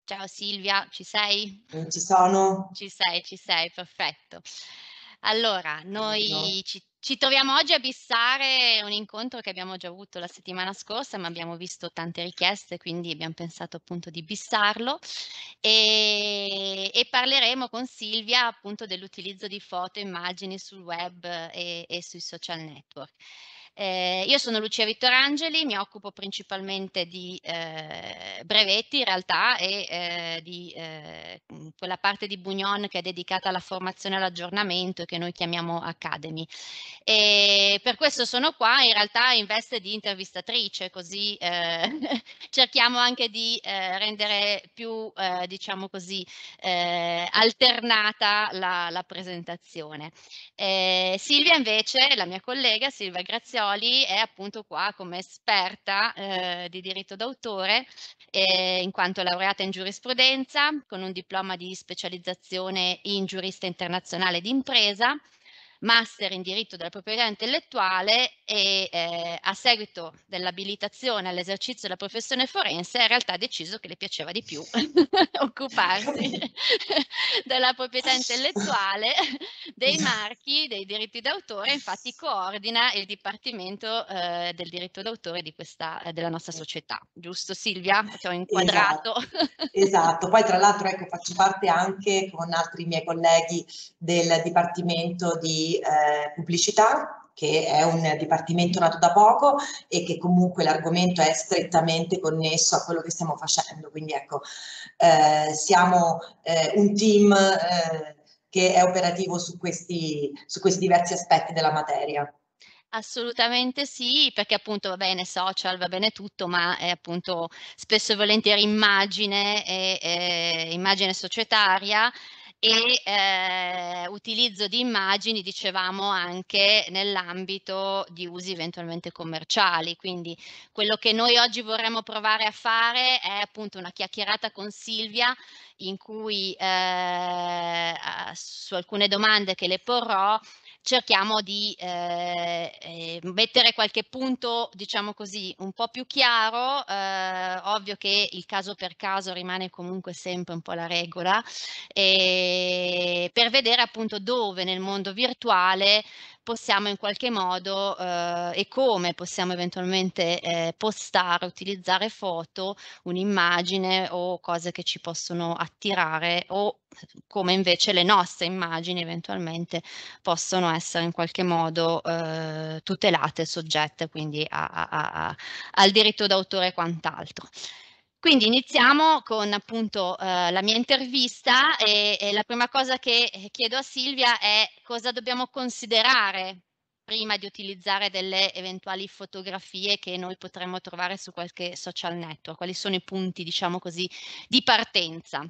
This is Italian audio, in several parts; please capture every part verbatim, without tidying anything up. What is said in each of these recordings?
Ciao Silvia, ci sei? Non ci sono? Ci sei, ci sei, perfetto. Allora, Benissimo. noi ci ci troviamo oggi a bissare un incontro che abbiamo già avuto la settimana scorsa, ma abbiamo visto tante richieste, quindi abbiam pensato appunto di bissarlo, ehm, e parleremo con Silvia appunto dell'utilizzo di foto e immagini sul web e e sui social network. Ehm, io sono Lucia Vittorangeli, mi occupo principalmente di, ehm, brevetti in realtà e, ehm, di, ehm, mhmm, quella parte di Bugnon che è dedicata alla formazione e all'aggiornamento e che noi chiamiamo Academy. Ehm, per questo sono qua in realtà in veste di intervistatrice, così, ehm, cerchiamo anche di, ehm, rendere più, ehm, diciamo così, ehm, alternata la la presentazione. Ehm, Silvia invece, la mia collega Silvia Grazioli, è appunto qua come esperta, ehm, di diritto d'autore, ehm, in quanto laureata in giurisprudenza, con un diploma di specializzazione in giurista internazionale d'impresa, master in diritto della proprietà intellettuale e, ehm, a seguito dell'abilitazione all'esercizio della professione forense, in realtà ha deciso che le piaceva di più occuparsi Capito. della proprietà intellettuale, dei marchi, dei diritti d'autore, infatti coordina il dipartimento, ehm, del diritto d'autore di questa ehm, della nostra società. Giusto Silvia? Ti ho Esatto, inquadrato? esatto. Poi tra l'altro ecco faccio parte anche con altri miei colleghi del dipartimento di, ehm, pubblicità, che è un dipartimento nato da poco e che comunque l'argomento è strettamente connesso a quello che stiamo facendo. Quindi ecco, ehm, siamo, ehm, un team, ehm, che è operativo su questi su questi diversi aspetti della materia. Assolutamente sì, perché appunto va bene social, va bene tutto, ma è appunto spesso e volentieri immagine e, ehm, immagine societaria e, ehm, utilizzo di immagini, dicevamo, anche nell'ambito di usi eventualmente commerciali. Quindi quello che noi oggi vorremmo provare a fare è appunto una chiacchierata con Silvia in cui, ehm, a su alcune domande che le porrò cerchiamo di, ehm, ehm, mettere qualche punto, diciamo così, un po' più chiaro, ehm, ovvio che il caso per caso rimane comunque sempre un po' la regola, ehm, per vedere appunto dove nel mondo virtuale possiamo in qualche modo, ehm, e come possiamo eventualmente, ehm, postare, utilizzare foto, un'immagine o cose che ci possono attirare o come invece le nostre immagini eventualmente possono essere in qualche modo, uhm, tutelate, soggette quindi a a a a al diritto d'autore e quant'altro. Quindi iniziamo con appunto, uhm, la mia intervista e e la prima cosa che, ehm, chiedo a Silvia è cosa dobbiamo considerare prima di utilizzare delle eventuali fotografie che noi potremmo trovare su qualche social network. Quali sono i punti, diciamo così, di partenza?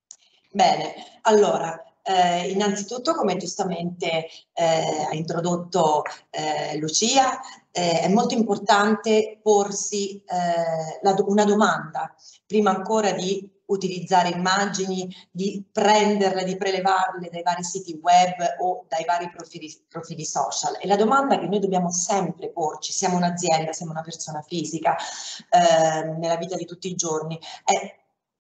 Bene, allora, ehm, innanzitutto come giustamente, ehm, ha introdotto, ehm, Lucia, ehm, è molto importante porsi, ehm, la do una domanda, prima ancora di utilizzare immagini, di prenderle, di prelevarle dai vari siti web o dai vari profili profili social. E la domanda che noi dobbiamo sempre porci, siamo un'azienda, siamo una persona fisica, ehm, nella vita di tutti i giorni, è: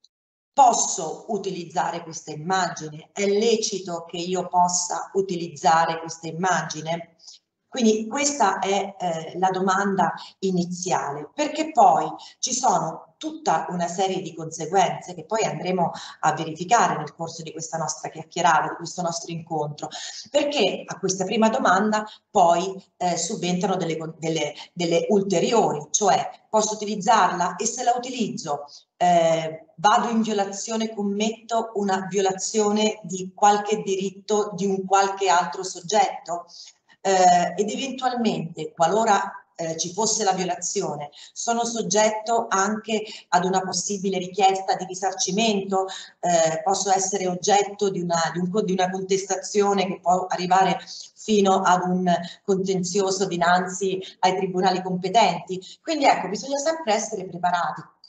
posso utilizzare questa immagine? È lecito che io possa utilizzare questa immagine? Quindi questa è, ehm, la domanda iniziale, perché poi ci sono tutta una serie di conseguenze che poi andremo a verificare nel corso di questa nostra chiacchierata, di questo nostro incontro, perché a questa prima domanda poi, ehm, subentrano delle con delle delle ulteriori, cioè: posso utilizzarla? E se la utilizzo, ehm, vado in violazione, commetto una violazione di qualche diritto di un qualche altro soggetto? Ehm, ed eventualmente, qualora, ehm, ci fosse la violazione, sono soggetto anche ad una possibile richiesta di risarcimento? Ehm, posso essere oggetto di una di un co di una contestazione che può arrivare fino ad un contenzioso dinanzi ai tribunali competenti? Quindi ecco, bisogna sempre essere preparati.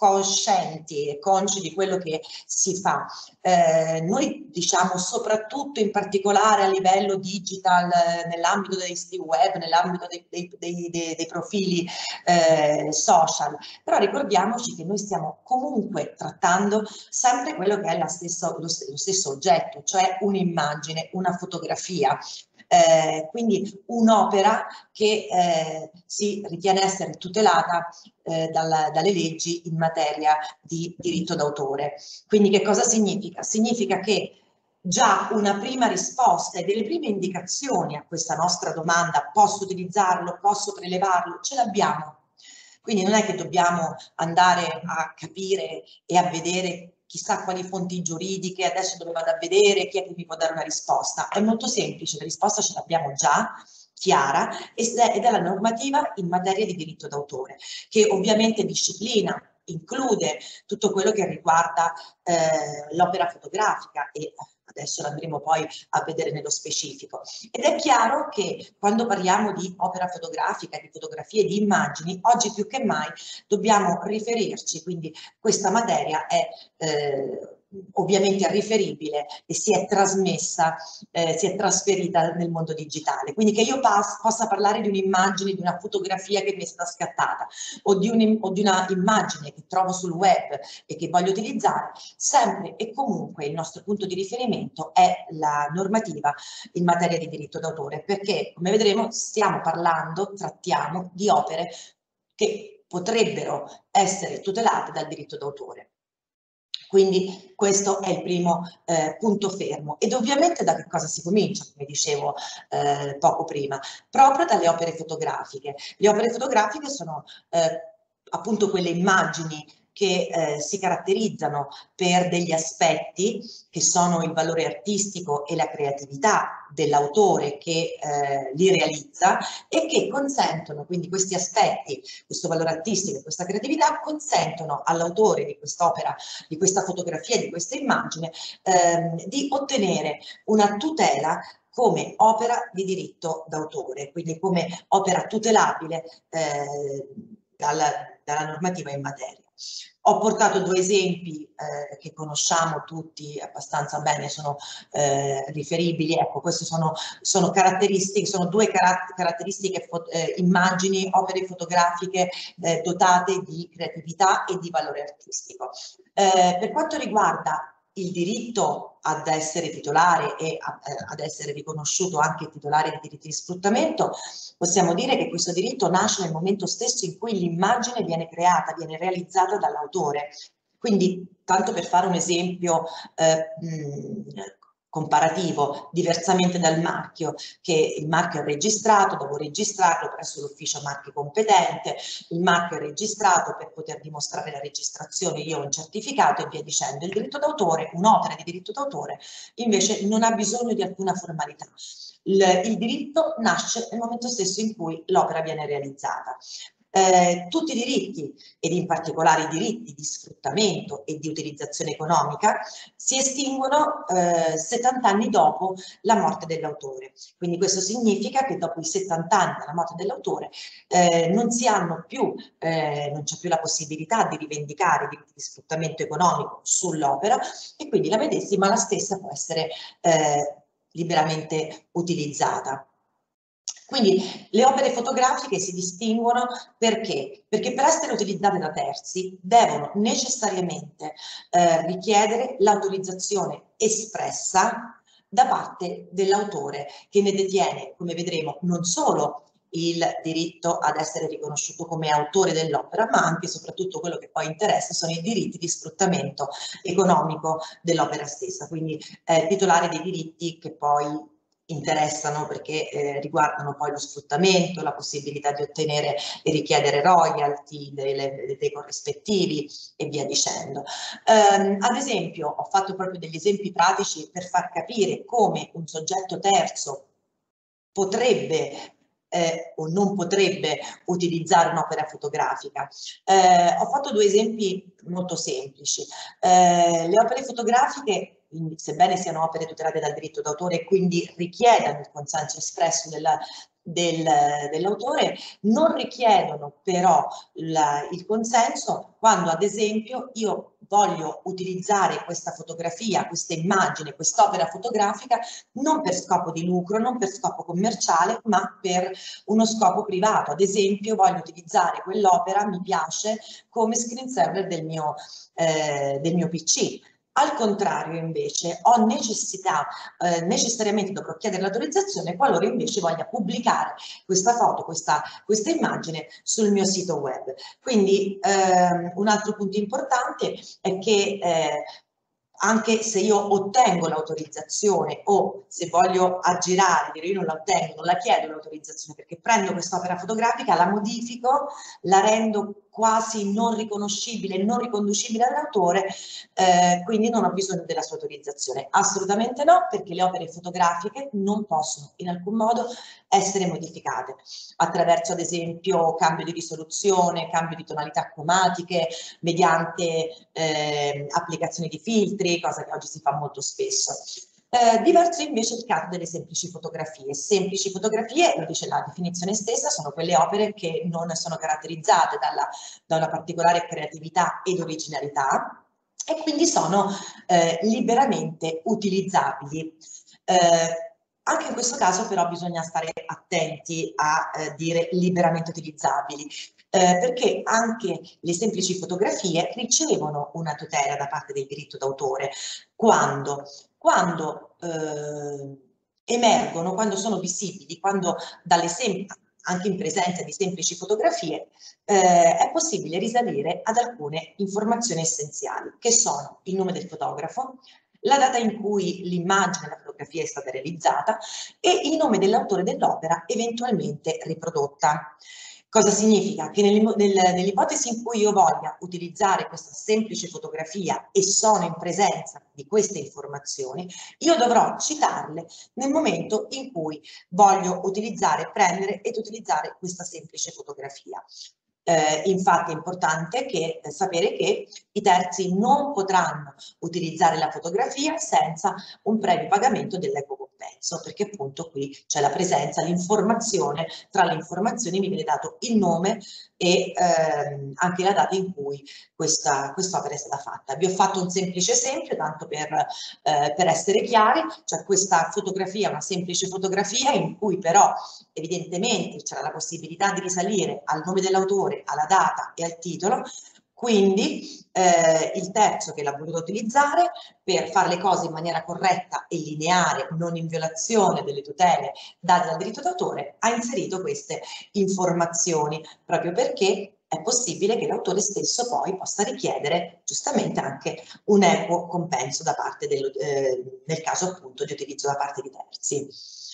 coscienti e consci di quello che si fa. Eh, noi diciamo soprattutto in particolare a livello digital, eh, nell'ambito dei siti web, nell'ambito dei, dei, dei, dei, dei profili eh, social, però ricordiamoci che noi stiamo comunque trattando sempre quello che è la stesso, lo, lo stesso oggetto, cioè un'immagine, una fotografia. Eh, quindi un'opera che eh, si ritiene essere tutelata eh, dalla, dalle leggi in materia di diritto d'autore. Quindi che cosa significa? Significa che già una prima risposta e delle prime indicazioni a questa nostra domanda, posso utilizzarlo, posso prelevarlo, ce l'abbiamo. Quindi non è che dobbiamo andare a capire e a vedere chissà quali fonti giuridiche, adesso dove vado a vedere, chi è che mi può dare una risposta. È molto semplice, la risposta ce l'abbiamo già, chiara, ed è la normativa in materia di diritto d'autore, che ovviamente disciplina, include tutto quello che riguarda eh, l'opera fotografica e adesso andremo poi a vedere nello specifico. Ed è chiaro che quando parliamo di opera fotografica, di fotografie, di immagini, oggi più che mai dobbiamo riferirci, quindi questa materia è eh, ovviamente riferibile e si è trasmessa, eh, si è trasferita nel mondo digitale. Quindi che io possa parlare di un'immagine, di una fotografia che mi è stata scattata o di, un, o di una immagine che trovo sul web e che voglio utilizzare, sempre e comunque il nostro punto di riferimento è la normativa in materia di diritto d'autore, perché come vedremo stiamo parlando, trattiamo di opere che potrebbero essere tutelate dal diritto d'autore. Quindi questo è il primo eh, punto fermo. Ed ovviamente da che cosa si comincia, come dicevo eh, poco prima? Proprio dalle opere fotografiche. Le opere fotografiche sono eh, appunto quelle immagini che eh, si caratterizzano per degli aspetti che sono il valore artistico e la creatività dell'autore che eh, li realizza e che consentono, quindi questi aspetti, questo valore artistico e questa creatività consentono all'autore di quest'opera, di questa fotografia, di questa immagine, ehm, di ottenere una tutela come opera di diritto d'autore, quindi come opera tutelabile eh, dalla, dalla normativa in materia. Ho portato due esempi eh, che conosciamo tutti abbastanza bene, sono eh, riferibili, ecco, queste sono, sono caratteristiche, sono due caratter caratteristiche, eh, immagini, opere fotografiche eh, dotate di creatività e di valore artistico. Eh, per quanto riguarda il diritto ad essere titolare e a, eh, ad essere riconosciuto anche titolare di diritti di sfruttamento, possiamo dire che questo diritto nasce nel momento stesso in cui l'immagine viene creata, viene realizzata dall'autore. Quindi, tanto per fare un esempio eh, mh, comparativo, diversamente dal marchio, che il marchio è registrato, devo registrarlo presso l'ufficio marchi competente, il marchio è registrato per poter dimostrare la registrazione, io ho un certificato e via dicendo. Il diritto d'autore, un'opera di diritto d'autore, invece non ha bisogno di alcuna formalità. Il, il diritto nasce nel momento stesso in cui l'opera viene realizzata. Eh, tutti i diritti, ed in particolare i diritti di sfruttamento e di utilizzazione economica, si estinguono eh, settanta anni dopo la morte dell'autore. Quindi questo significa che dopo i settanta anni dalla morte dell'autore eh, non si hanno più, eh, non c'è più la possibilità di rivendicare i diritti di sfruttamento economico sull'opera e quindi la medesima, la stessa può essere eh, liberamente utilizzata. Quindi le opere fotografiche si distinguono perché? Perché per essere utilizzate da terzi devono necessariamente eh, richiedere l'autorizzazione espressa da parte dell'autore che ne detiene, come vedremo, non solo il diritto ad essere riconosciuto come autore dell'opera, ma anche e soprattutto quello che poi interessa sono i diritti di sfruttamento economico dell'opera stessa, quindi eh, titolare dei diritti che poi interessano perché eh, riguardano poi lo sfruttamento, la possibilità di ottenere e richiedere royalty delle, dei corrispettivi e via dicendo. Um, ad esempio, ho fatto proprio degli esempi pratici per far capire come un soggetto terzo potrebbe eh, o non potrebbe utilizzare un'opera fotografica. Eh, ho fatto due esempi molto semplici. Eh, le opere fotografiche, sebbene siano opere tutelate dal diritto d'autore e quindi richiedano il consenso espresso della, del, dell'autore, non richiedono però la, il consenso quando ad esempio io voglio utilizzare questa fotografia, questa immagine, quest'opera fotografica non per scopo di lucro, non per scopo commerciale, ma per uno scopo privato. Ad esempio voglio utilizzare quell'opera, mi piace, come screensaver del mio, eh, del mio P C. Al contrario, invece, ho necessità, eh, necessariamente dovrò chiedere l'autorizzazione qualora invece voglia pubblicare questa foto, questa, questa immagine sul mio sito web. Quindi ehm, un altro punto importante è che eh, anche se io ottengo l'autorizzazione o se voglio aggirare, dire io non la ottengo, non la chiedo l'autorizzazione perché prendo quest'opera fotografica, la modifico, la rendo quasi non riconoscibile, non riconducibile all'autore, eh, quindi non ho bisogno della sua autorizzazione. Assolutamente no, perché le opere fotografiche non possono in alcun modo essere modificate attraverso ad esempio cambio di risoluzione, cambio di tonalità cromatiche, mediante eh, applicazioni di filtri, cosa che oggi si fa molto spesso. Eh, diverso invece il caso delle semplici fotografie. Semplici fotografie, lo dice la definizione stessa, sono quelle opere che non sono caratterizzate dalla, da una particolare creatività ed originalità e quindi sono eh, liberamente utilizzabili. Eh, anche in questo caso però bisogna stare attenti a eh, dire liberamente utilizzabili, eh, perché anche le semplici fotografie ricevono una tutela da parte del diritto d'autore quando, quando eh, emergono, quando sono visibili, quando dalle semplici anche in presenza di semplici fotografie, eh, è possibile risalire ad alcune informazioni essenziali, che sono il nome del fotografo, la data in cui l'immagine, la fotografia è stata realizzata e il nome dell'autore dell'opera eventualmente riprodotta. Cosa significa? Che nell'ipotesi in cui io voglia utilizzare questa semplice fotografia e sono in presenza di queste informazioni, io dovrò citarle nel momento in cui voglio utilizzare, prendere ed utilizzare questa semplice fotografia. Eh, infatti è importante che, eh, sapere che i terzi non potranno utilizzare la fotografia senza un previo pagamento dell'equo compenso, perché appunto qui c'è la presenza, l'informazione, tra le informazioni mi viene dato il nome e ehm, anche la data in cui questa quest'opera è stata fatta. Vi ho fatto un semplice esempio, tanto per, eh, per essere chiari, cioè questa fotografia è una semplice fotografia in cui però evidentemente c'era la possibilità di risalire al nome dell'autore, alla data e al titolo, quindi eh, il terzo che l'ha voluto utilizzare per fare le cose in maniera corretta e lineare, non in violazione delle tutele date dal diritto d'autore, ha inserito queste informazioni, proprio perché è possibile che l'autore stesso poi possa richiedere giustamente anche un equo compenso da parte del, eh, nel caso appunto di utilizzo da parte di terzi.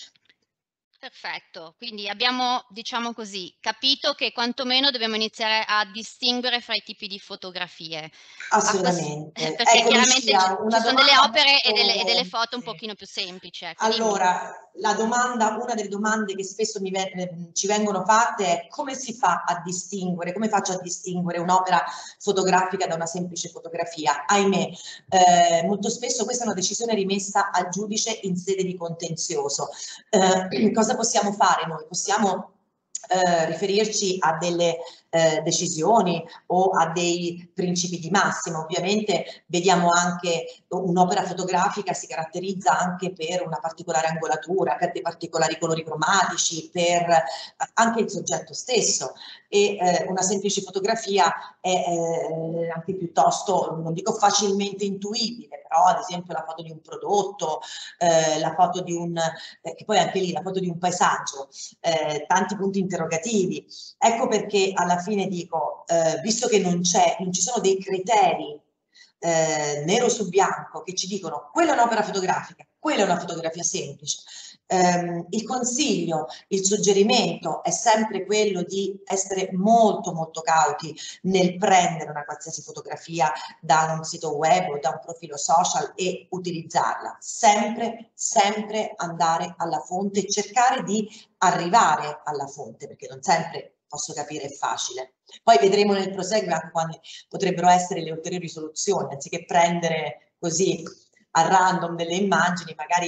Perfetto, quindi abbiamo, diciamo così, capito che quantomeno dobbiamo iniziare a distinguere fra i tipi di fotografie. Assolutamente. Perché Ecco chiaramente ci, Lucia, una ci sono delle domanda opere e delle, e delle molto... foto un sì. pochino più semplici, ecco, dimmi. Allora, la domanda, una delle domande che spesso mi, eh, ci vengono fatte è come si fa a distinguere, come faccio a distinguere un'opera fotografica da una semplice fotografia? Ahimè, eh, molto spesso questa è una decisione rimessa al giudice in sede di contenzioso. Eh, cosa possiamo fare noi? Possiamo eh, riferirci a delle eh, decisioni o a dei principi di massima. Ovviamente vediamo anche un'opera fotografica si caratterizza anche per una particolare angolatura, per dei particolari colori cromatici, per anche il soggetto stesso e eh, una semplice fotografia è eh, anche piuttosto, non dico facilmente intuibile, però ad esempio la foto di un prodotto, eh, la foto di un, eh, che poi anche lì la foto di un paesaggio, eh, tanti punti interrogativi. Ecco perché alla fine dico, eh, visto che non c'è, non ci sono dei criteri eh, nero su bianco che ci dicono quella è un'opera fotografica, quella è una fotografia semplice. Eh, il consiglio, il suggerimento è sempre quello di essere molto molto cauti nel prendere una qualsiasi fotografia da un sito web o da un profilo social e utilizzarla. Sempre, sempre andare alla fonte e cercare di arrivare alla fonte, perché non sempre posso capire è facile. Poi vedremo nel proseguo anche quando potrebbero essere le ulteriori soluzioni, anziché prendere così a random delle immagini, magari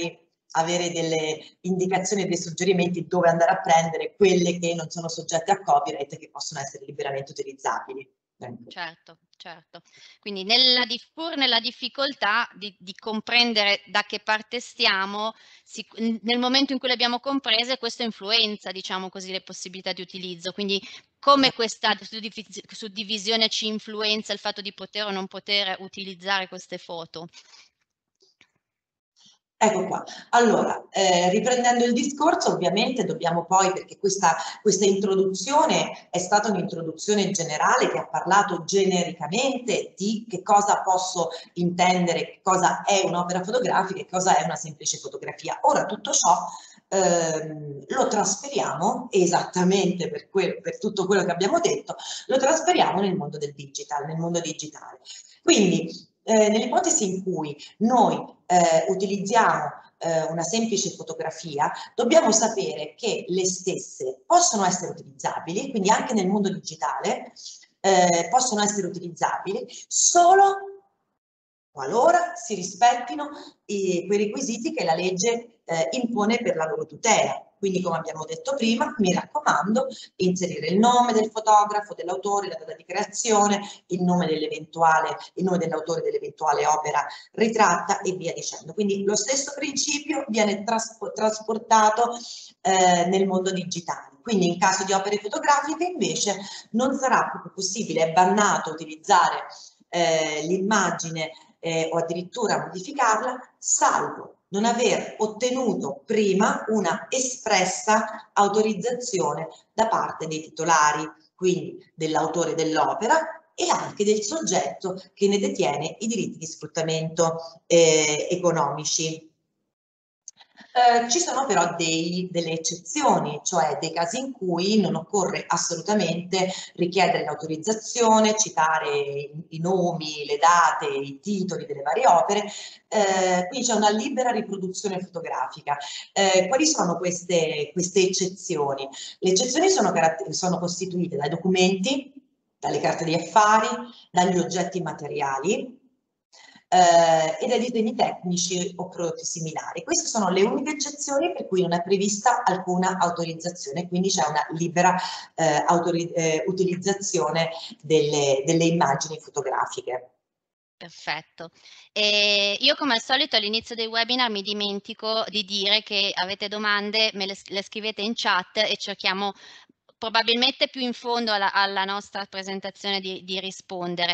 avere delle indicazioni e dei suggerimenti dove andare a prendere quelle che non sono soggette a copyright e che possono essere liberamente utilizzabili. Certo, certo. Quindi nella dif pur nella difficoltà di di comprendere da che parte stiamo, sic n nel momento in cui le abbiamo comprese, questo influenza, diciamo così, le possibilità di utilizzo. Quindi come questa suddiviz suddivisione ci influenza il fatto di poter o non poter utilizzare queste foto? Ecco qua. Allora, eh, riprendendo il discorso, ovviamente dobbiamo poi, perché questa, questa introduzione è stata un'introduzione generale che ha parlato genericamente di che cosa posso intendere, che cosa è un'opera fotografica e cosa è una semplice fotografia. Ora tutto ciò ehm, lo trasferiamo esattamente per, per tutto quello che abbiamo detto, lo trasferiamo nel mondo del digital, nel mondo digitale. Quindi eh, nell'ipotesi in cui noi eh, utilizziamo eh, una semplice fotografia, dobbiamo sapere che le stesse possono essere utilizzabili, quindi anche nel mondo digitale eh, possono essere utilizzabili solo qualora si rispettino i, quei requisiti che la legge eh, impone per la loro tutela. Quindi, come abbiamo detto prima, mi raccomando, inserire il nome del fotografo, dell'autore, la data di creazione, il nome dell'eventuale, il nome dell'autore dell'eventuale opera ritratta e via dicendo. Quindi lo stesso principio viene traspo trasportato eh, nel mondo digitale. Quindi in caso di opere fotografiche invece non sarà proprio possibile, è bannato utilizzare eh, l'immagine eh, o addirittura modificarla, salvo non aver ottenuto prima una espressa autorizzazione da parte dei titolari, quindi dell'autore dell'opera e anche del soggetto che ne detiene i diritti di sfruttamento eh, economici. Eh, ci sono però dei, delle eccezioni, cioè dei casi in cui non occorre assolutamente richiedere l'autorizzazione, citare i, i nomi, le date, i titoli delle varie opere, eh, quindi c'è una libera riproduzione fotografica. Eh, quali sono queste, queste eccezioni? Le eccezioni sono, sono costituite dai documenti, dalle carte di affari, dagli oggetti materiali, eh, e dai disegni tecnici o prodotti similari. Queste sono le uniche eccezioni per cui non è prevista alcuna autorizzazione, quindi c'è una libera eh, eh, utilizzazione delle, delle immagini fotografiche. Perfetto. E io come al solito all'inizio dei webinar mi dimentico di dire che avete domande, me le, le scrivete in chat e cerchiamo probabilmente più in fondo alla, alla nostra presentazione di, di rispondere.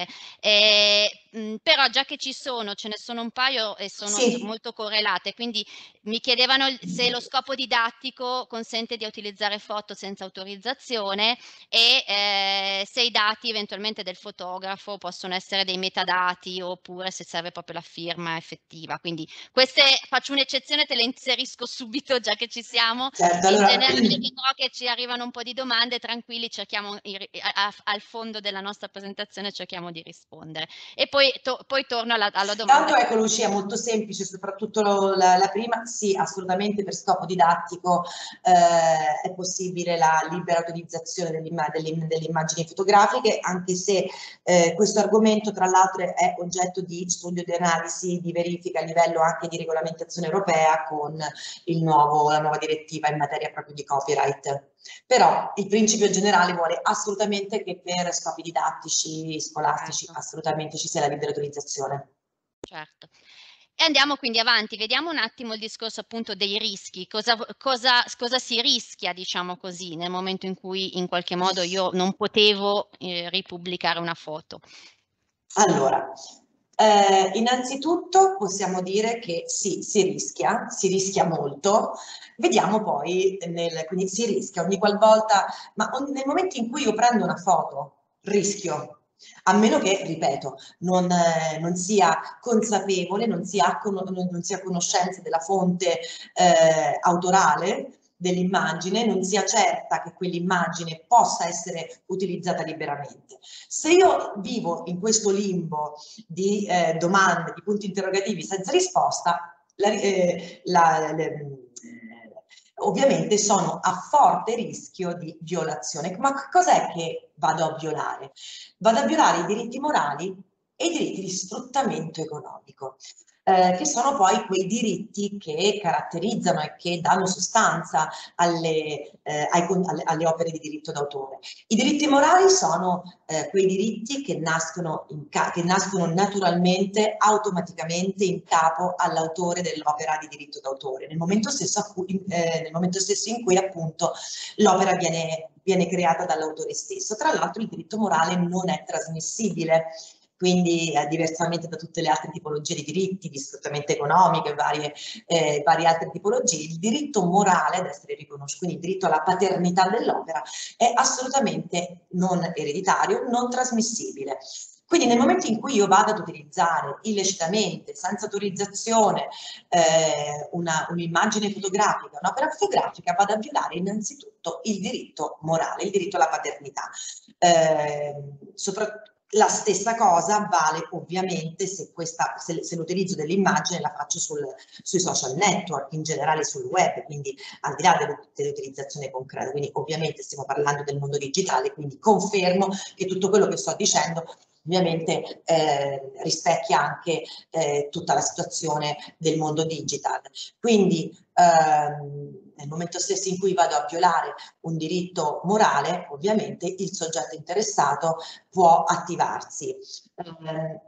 E, mh, però già che ci sono, ce ne sono un paio e sono Sì. molto correlate, quindi mi chiedevano se lo scopo didattico consente di utilizzare foto senza autorizzazione e eh, se i dati eventualmente del fotografo possono essere dei metadati oppure se serve proprio la firma effettiva. Quindi queste faccio un'eccezione, te le inserisco subito già che ci siamo. Certo, In allora... generale dirò che ci arrivano un po' di domande, tranquilli, cerchiamo a, a, al fondo della nostra presentazione cerchiamo di rispondere. E poi, to, poi torno alla, alla domanda. Tanto ecco Lucia, molto semplice, soprattutto lo, la, la prima, sì, assolutamente per scopo didattico eh, è possibile la libera utilizzazione delle, delle, delle immagini fotografiche, anche se eh, questo argomento tra l'altro è oggetto di studio di analisi, di verifica a livello anche di regolamentazione europea con il nuovo, la nuova direttiva in materia proprio di copyright. Però il principio generale vuole assolutamente che per scopi didattici, scolastici, certo. assolutamente ci sia la libera utilizzazione. Certo. E andiamo quindi avanti, vediamo un attimo il discorso appunto dei rischi, cosa, cosa, cosa si rischia, diciamo così, nel momento in cui in qualche modo io non potevo eh, ripubblicare una foto. Allora, eh, innanzitutto possiamo dire che sì, si rischia, si rischia molto, vediamo poi, nel, quindi si rischia ogni qualvolta, ma nel momento in cui io prendo una foto, rischio, a meno che, ripeto, non, eh, non sia consapevole, non sia, non sia a conoscenza della fonte eh, autorale dell'immagine, non sia certa che quell'immagine possa essere utilizzata liberamente. Se io vivo in questo limbo di eh, domande, di punti interrogativi senza risposta, la, eh, la, le, ovviamente sono a forte rischio di violazione. Ma cos'è che vado a violare? Vado a violare i diritti morali e i diritti di sfruttamento economico. eh, che sono poi quei diritti che caratterizzano e che danno sostanza alle, eh, ai, alle, alle opere di diritto d'autore. I diritti morali sono eh, quei diritti che nascono, in che nascono naturalmente, automaticamente in capo all'autore dell'opera di diritto d'autore, nel momento stesso, cui, eh, nel momento stesso in cui appunto l'opera viene, viene creata dall'autore stesso. Tra l'altro il diritto morale non è trasmissibile, quindi eh, diversamente da tutte le altre tipologie di diritti, di sfruttamento economico e varie, eh, varie altre tipologie, il diritto morale ad essere riconosciuto, quindi il diritto alla paternità dell'opera, è assolutamente non ereditario, non trasmissibile. Quindi nel momento in cui io vado ad utilizzare illecitamente, senza autorizzazione, eh, un'immagine fotografica, un'opera fotografica, vado a violare innanzitutto il diritto morale, il diritto alla paternità. Eh, soprattutto la stessa cosa vale ovviamente se, questa, se, se l'utilizzo dell'immagine la faccio sul, sui social network, in generale sul web, quindi al di là dell'utilizzazione concreta. Quindi ovviamente stiamo parlando del mondo digitale, quindi confermo che tutto quello che sto dicendo ovviamente eh, rispecchia anche eh, tutta la situazione del mondo digital. Quindi ehm, nel momento stesso in cui vado a violare un diritto morale, ovviamente il soggetto interessato può attivarsi. Eh,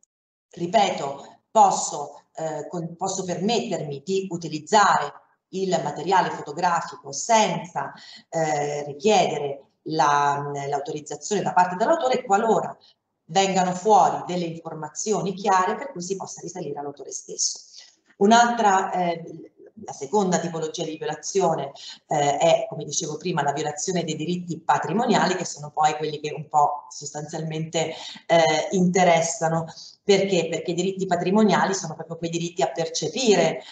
ripeto, posso, eh, con, posso permettermi di utilizzare il materiale fotografico senza eh, richiedere l'autorizzazione la, da parte dell'autore qualora vengano fuori delle informazioni chiare per cui si possa risalire all'autore stesso. Un'altra, eh, la seconda tipologia di violazione eh, è, come dicevo prima, la violazione dei diritti patrimoniali, che sono poi quelli che un po' sostanzialmente eh, interessano. Perché? Perché i diritti patrimoniali sono proprio quei diritti a percepire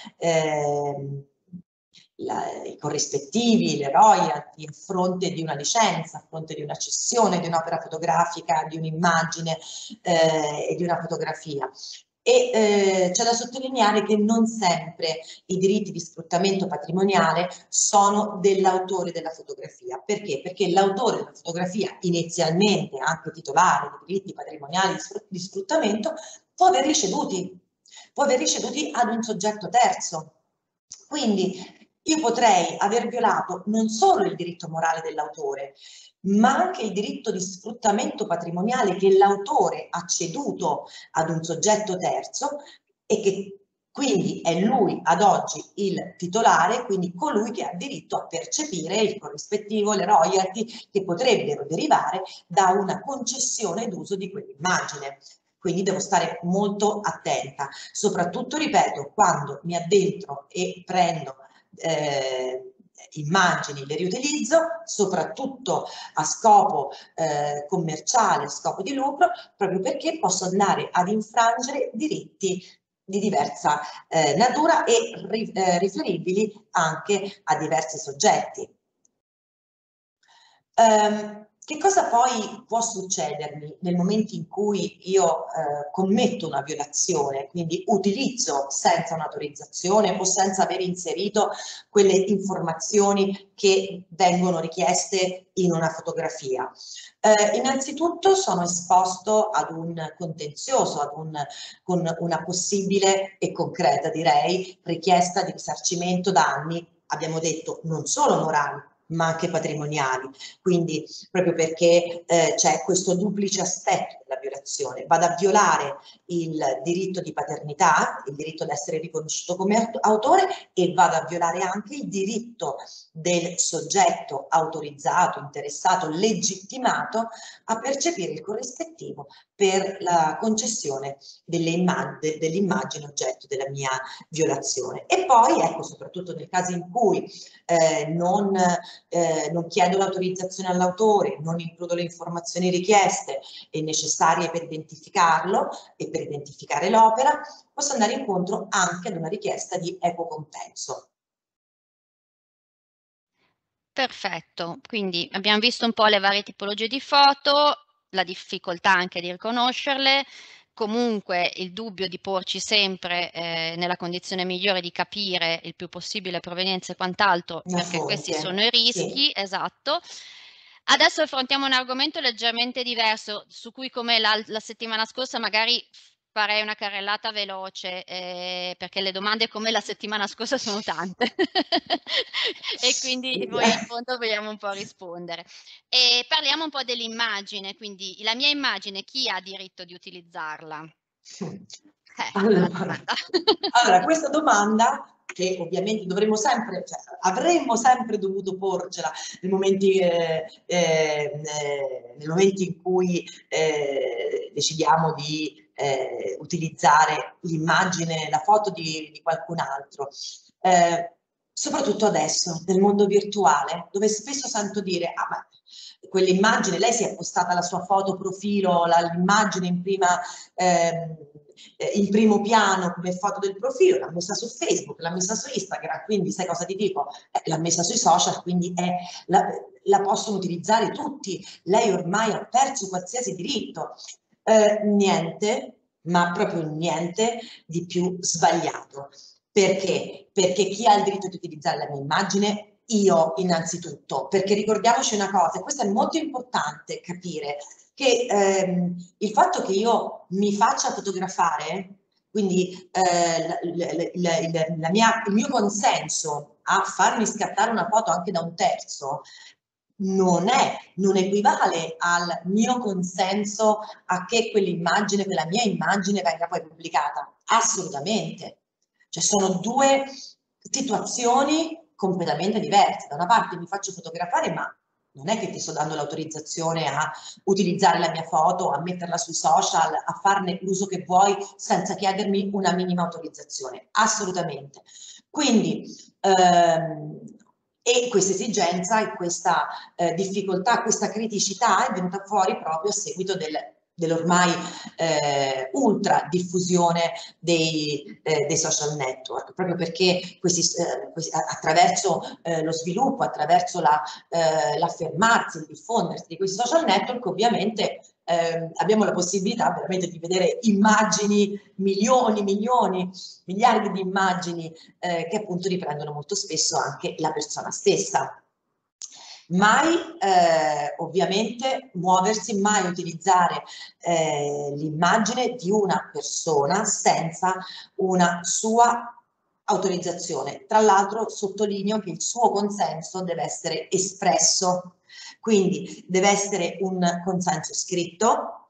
eh, La, i corrispettivi, le royalty a fronte di una licenza, a fronte di una cessione di un'opera fotografica, di un'immagine eh, e di una fotografia. E eh, c'è da sottolineare che non sempre i diritti di sfruttamento patrimoniale sono dell'autore della fotografia. Perché? Perché l'autore della fotografia, inizialmente anche titolare dei diritti patrimoniali di sfruttamento, può averli ceduti, può averli ceduti ad un soggetto terzo. Quindi io potrei aver violato non solo il diritto morale dell'autore, ma anche il diritto di sfruttamento patrimoniale che l'autore ha ceduto ad un soggetto terzo e che quindi è lui ad oggi il titolare, quindi colui che ha diritto a percepire il corrispettivo, le royalty che potrebbero derivare da una concessione d'uso di quell'immagine. Quindi devo stare molto attenta, soprattutto, ripeto, quando mi addentro e prendo eh, immagini, le riutilizzo, soprattutto a scopo eh, commerciale, a scopo di lucro, proprio perché posso andare ad infrangere diritti di diversa eh, natura e ri, eh, riferibili anche a diversi soggetti. Um, che cosa poi può succedermi nel momento in cui io eh, commetto una violazione, quindi utilizzo senza un'autorizzazione o senza aver inserito quelle informazioni che vengono richieste in una fotografia? Eh, innanzitutto sono esposto ad un contenzioso, ad un, con una possibile e concreta, direi, richiesta di risarcimento danni, abbiamo detto non solo morali, ma anche patrimoniali, quindi proprio perché eh, c'è questo duplice aspetto della violazione. Vado a violare il diritto di paternità, il diritto ad essere riconosciuto come autore, e vado a violare anche il diritto del soggetto autorizzato, interessato, legittimato a percepire il corrispettivo per la concessione delle immagini, dell'immagine oggetto della mia violazione. E poi, ecco, soprattutto nel caso in cui eh, non Eh, non chiedo l'autorizzazione all'autore, non includo le informazioni richieste e necessarie per identificarlo e per identificare l'opera, posso andare incontro anche ad una richiesta di equo compenso. Perfetto, quindi abbiamo visto un po' le varie tipologie di foto, la difficoltà anche di riconoscerle, comunque il dubbio di porci sempre eh, nella condizione migliore di capire il più possibile provenienza e quant'altro, Una perché questi fonte, sono i rischi, sì. esatto. Adesso affrontiamo un argomento leggermente diverso, su cui come la, la settimana scorsa magari Farei una carrellata veloce, ehm, perché le domande come la settimana scorsa sono tante e quindi poi in fondo vogliamo un po' rispondere. E parliamo un po' dell'immagine, quindi la mia immagine chi ha diritto di utilizzarla? Eh, bella Allora domanda. allora questa domanda, che ovviamente dovremmo sempre cioè avremmo sempre dovuto porcela nei momenti ehm, ehm, nei momenti in cui, ehm, decidiamo di, ehm, utilizzare l'immagine, la foto di di qualcun altro. Ehm, soprattutto adesso, nel mondo virtuale, dove spesso sento dire: "Ah, ma quell'immagine lei si è postata la sua foto profilo, la l'immagine in prima ehm, in primo piano come foto del profilo, l'ha messa su Facebook, l'ha messa su Instagram, quindi sai cosa ti dico? Eh, l'ha messa sui social, quindi è, la, la possono utilizzare tutti. Lei ormai ha perso qualsiasi diritto. Eh, niente, ma proprio niente di più sbagliato. Perché? Perché chi ha il diritto di utilizzare la mia immagine? Io innanzitutto, perché ricordiamoci una cosa, e questo è molto importante capire, che ehm, il fatto che io mi faccia fotografare, quindi eh, la, la, la, la mia, il mio consenso a farmi scattare una foto anche da un terzo, non è, non equivale al mio consenso a che quell'immagine, quella mia immagine venga poi pubblicata. Assolutamente. Cioè sono due situazioni completamente diverse. Da una parte mi faccio fotografare, ma non è che ti sto dando l'autorizzazione a utilizzare la mia foto, a metterla sui social, a farne l'uso che vuoi senza chiedermi una minima autorizzazione. Assolutamente. Quindi, ehm, e questa esigenza e questa eh, difficoltà, questa criticità è venuta fuori proprio a seguito del, dell'ormai eh, ultra diffusione dei, eh, dei social network, proprio perché questi, eh, questi, attraverso eh, lo sviluppo, attraverso la, eh, l'affermarsi, il diffondersi di questi social network, ovviamente eh, abbiamo la possibilità veramente di vedere immagini, milioni, milioni, miliardi di immagini eh, che appunto riprendono molto spesso anche la persona stessa. Mai eh, ovviamente muoversi, mai utilizzare eh, l'immagine di una persona senza una sua autorizzazione. Tra l'altro sottolineo che il suo consenso deve essere espresso, quindi deve essere un consenso scritto.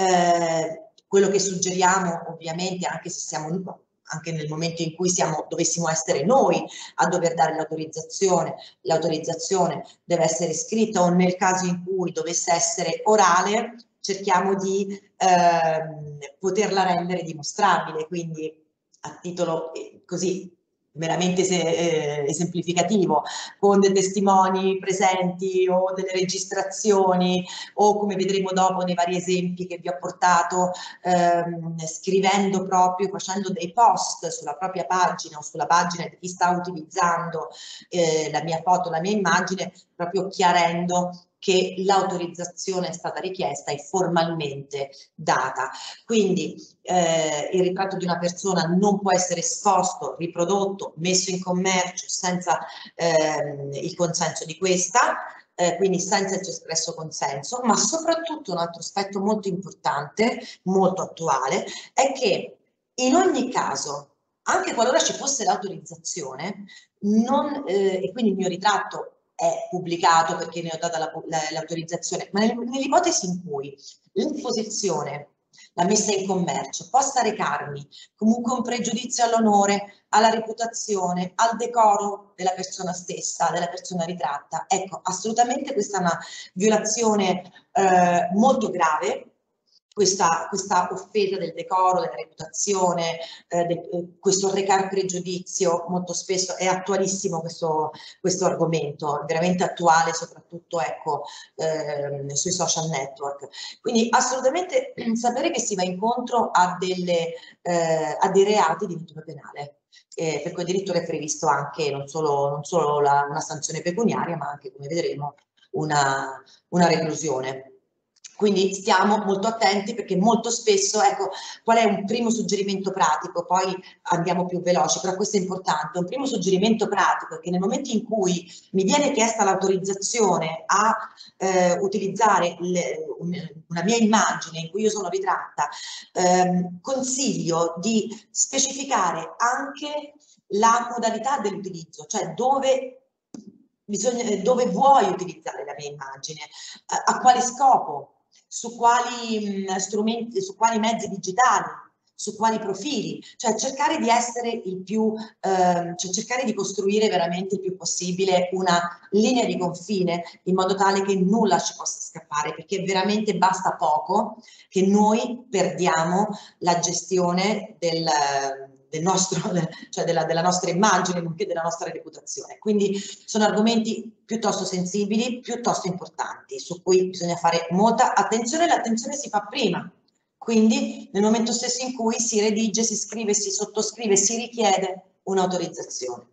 Eh, quello che suggeriamo ovviamente, anche se siamo anche nel momento in cui siamo, dovessimo essere noi a dover dare l'autorizzazione, l'autorizzazione deve essere scritta, o nel caso in cui dovesse essere orale, cerchiamo di ehm, poterla rendere dimostrabile, quindi a titolo eh, così meramente se, eh, esemplificativo, con dei testimoni presenti o delle registrazioni o come vedremo dopo nei vari esempi che vi ho portato, ehm, scrivendo proprio, facendo dei post sulla propria pagina o sulla pagina di chi sta utilizzando eh, la mia foto, la mia immagine, proprio chiarendo che l'autorizzazione è stata richiesta e formalmente data. Quindi eh, il ritratto di una persona non può essere esposto, riprodotto, messo in commercio senza ehm, il consenso di questa, eh, quindi senza il suo espresso consenso, ma soprattutto un altro aspetto molto importante, molto attuale, è che in ogni caso, anche qualora ci fosse l'autorizzazione, non, eh, e quindi il mio ritratto è pubblicato perché ne ho data l'autorizzazione, ma nell'ipotesi in cui l'esposizione, la messa in commercio, possa recarmi comunque un pregiudizio all'onore, alla reputazione, al decoro della persona stessa, della persona ritratta, ecco, assolutamente questa è una violazione eh, molto grave. Questa, questa offesa del decoro, della reputazione, eh, de, eh, questo recar pregiudizio, molto spesso è attualissimo questo, questo argomento, veramente attuale soprattutto ecco, eh, sui social network. Quindi assolutamente sapere che si va incontro a, delle, eh, a dei reati di natura penale. Eh, per cui addirittura è previsto anche non solo, non solo la, una sanzione pecuniaria, ma anche, come vedremo, una, una reclusione. Quindi stiamo molto attenti, perché molto spesso, ecco, qual è un primo suggerimento pratico, poi andiamo più veloci, però questo è importante. Un primo suggerimento pratico è che nel momento in cui mi viene chiesta l'autorizzazione a eh, utilizzare le, un, una mia immagine in cui io sono ritratta, ehm, consiglio di specificare anche la modalità dell'utilizzo, cioè dove, bisogna, dove vuoi utilizzare la mia immagine, a, a quale scopo, su quali mh, strumenti, su quali mezzi digitali, su quali profili, cioè cercare di essere il più, ehm, cioè cercare di costruire veramente il più possibile una linea di confine in modo tale che nulla ci possa scappare, perché veramente basta poco che noi perdiamo la gestione del, del nostro, cioè della, della nostra immagine, nonché della nostra reputazione. Quindi sono argomenti piuttosto sensibili, piuttosto importanti, su cui bisogna fare molta attenzione. L'attenzione si fa prima, quindi nel momento stesso in cui si redige, si scrive, si sottoscrive, si richiede un'autorizzazione.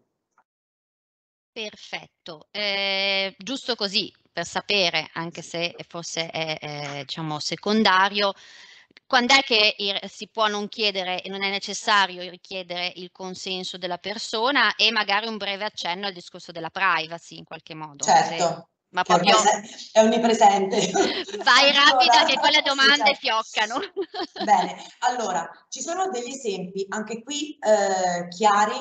Perfetto, eh, giusto così per sapere, anche se forse è, è diciamo secondario, quando è che si può non chiedere e non è necessario richiedere il consenso della persona, e magari un breve accenno al discorso della privacy in qualche modo, se, Certo, ma che ormai proprio è onnipresente. vai rapida Allora, che quelle sì, domande certo. fioccano. Bene, allora, ci sono degli esempi anche qui eh, chiari,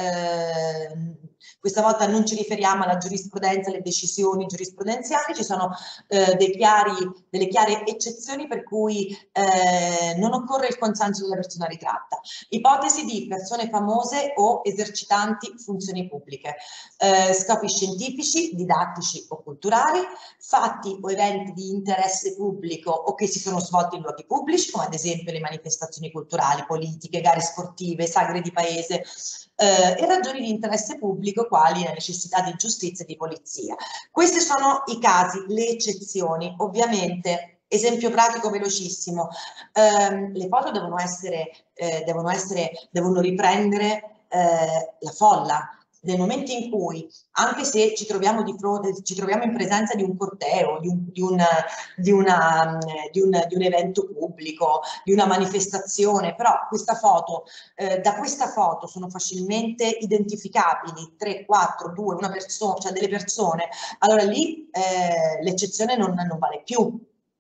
eh, questa volta non ci riferiamo alla giurisprudenza, alle decisioni giurisprudenziali, ci sono eh, dei chiari, delle chiare eccezioni per cui eh, non occorre il consenso della persona ritratta. Ipotesi di persone famose o esercitanti funzioni pubbliche, eh, scopi scientifici, didattici o culturali, fatti o eventi di interesse pubblico o che si sono svolti in luoghi pubblici, come ad esempio le manifestazioni culturali, politiche, gare sportive, sagre di paese, eh, e ragioni di interesse pubblico quali la necessità di giustizia e di polizia. Questi sono i casi, le eccezioni. Ovviamente, esempio pratico velocissimo, ehm, le foto devono essere, eh, devono essere, devono riprendere eh, la folla. Nel momento in cui, anche se ci troviamo, di fronte, ci troviamo in presenza di un corteo, di un, di, un, di, una, di, un, di un evento pubblico, di una manifestazione, però questa foto, eh, da questa foto sono facilmente identificabili tre, quattro, due, una persona, cioè delle persone, allora lì eh, l'eccezione non, non vale più.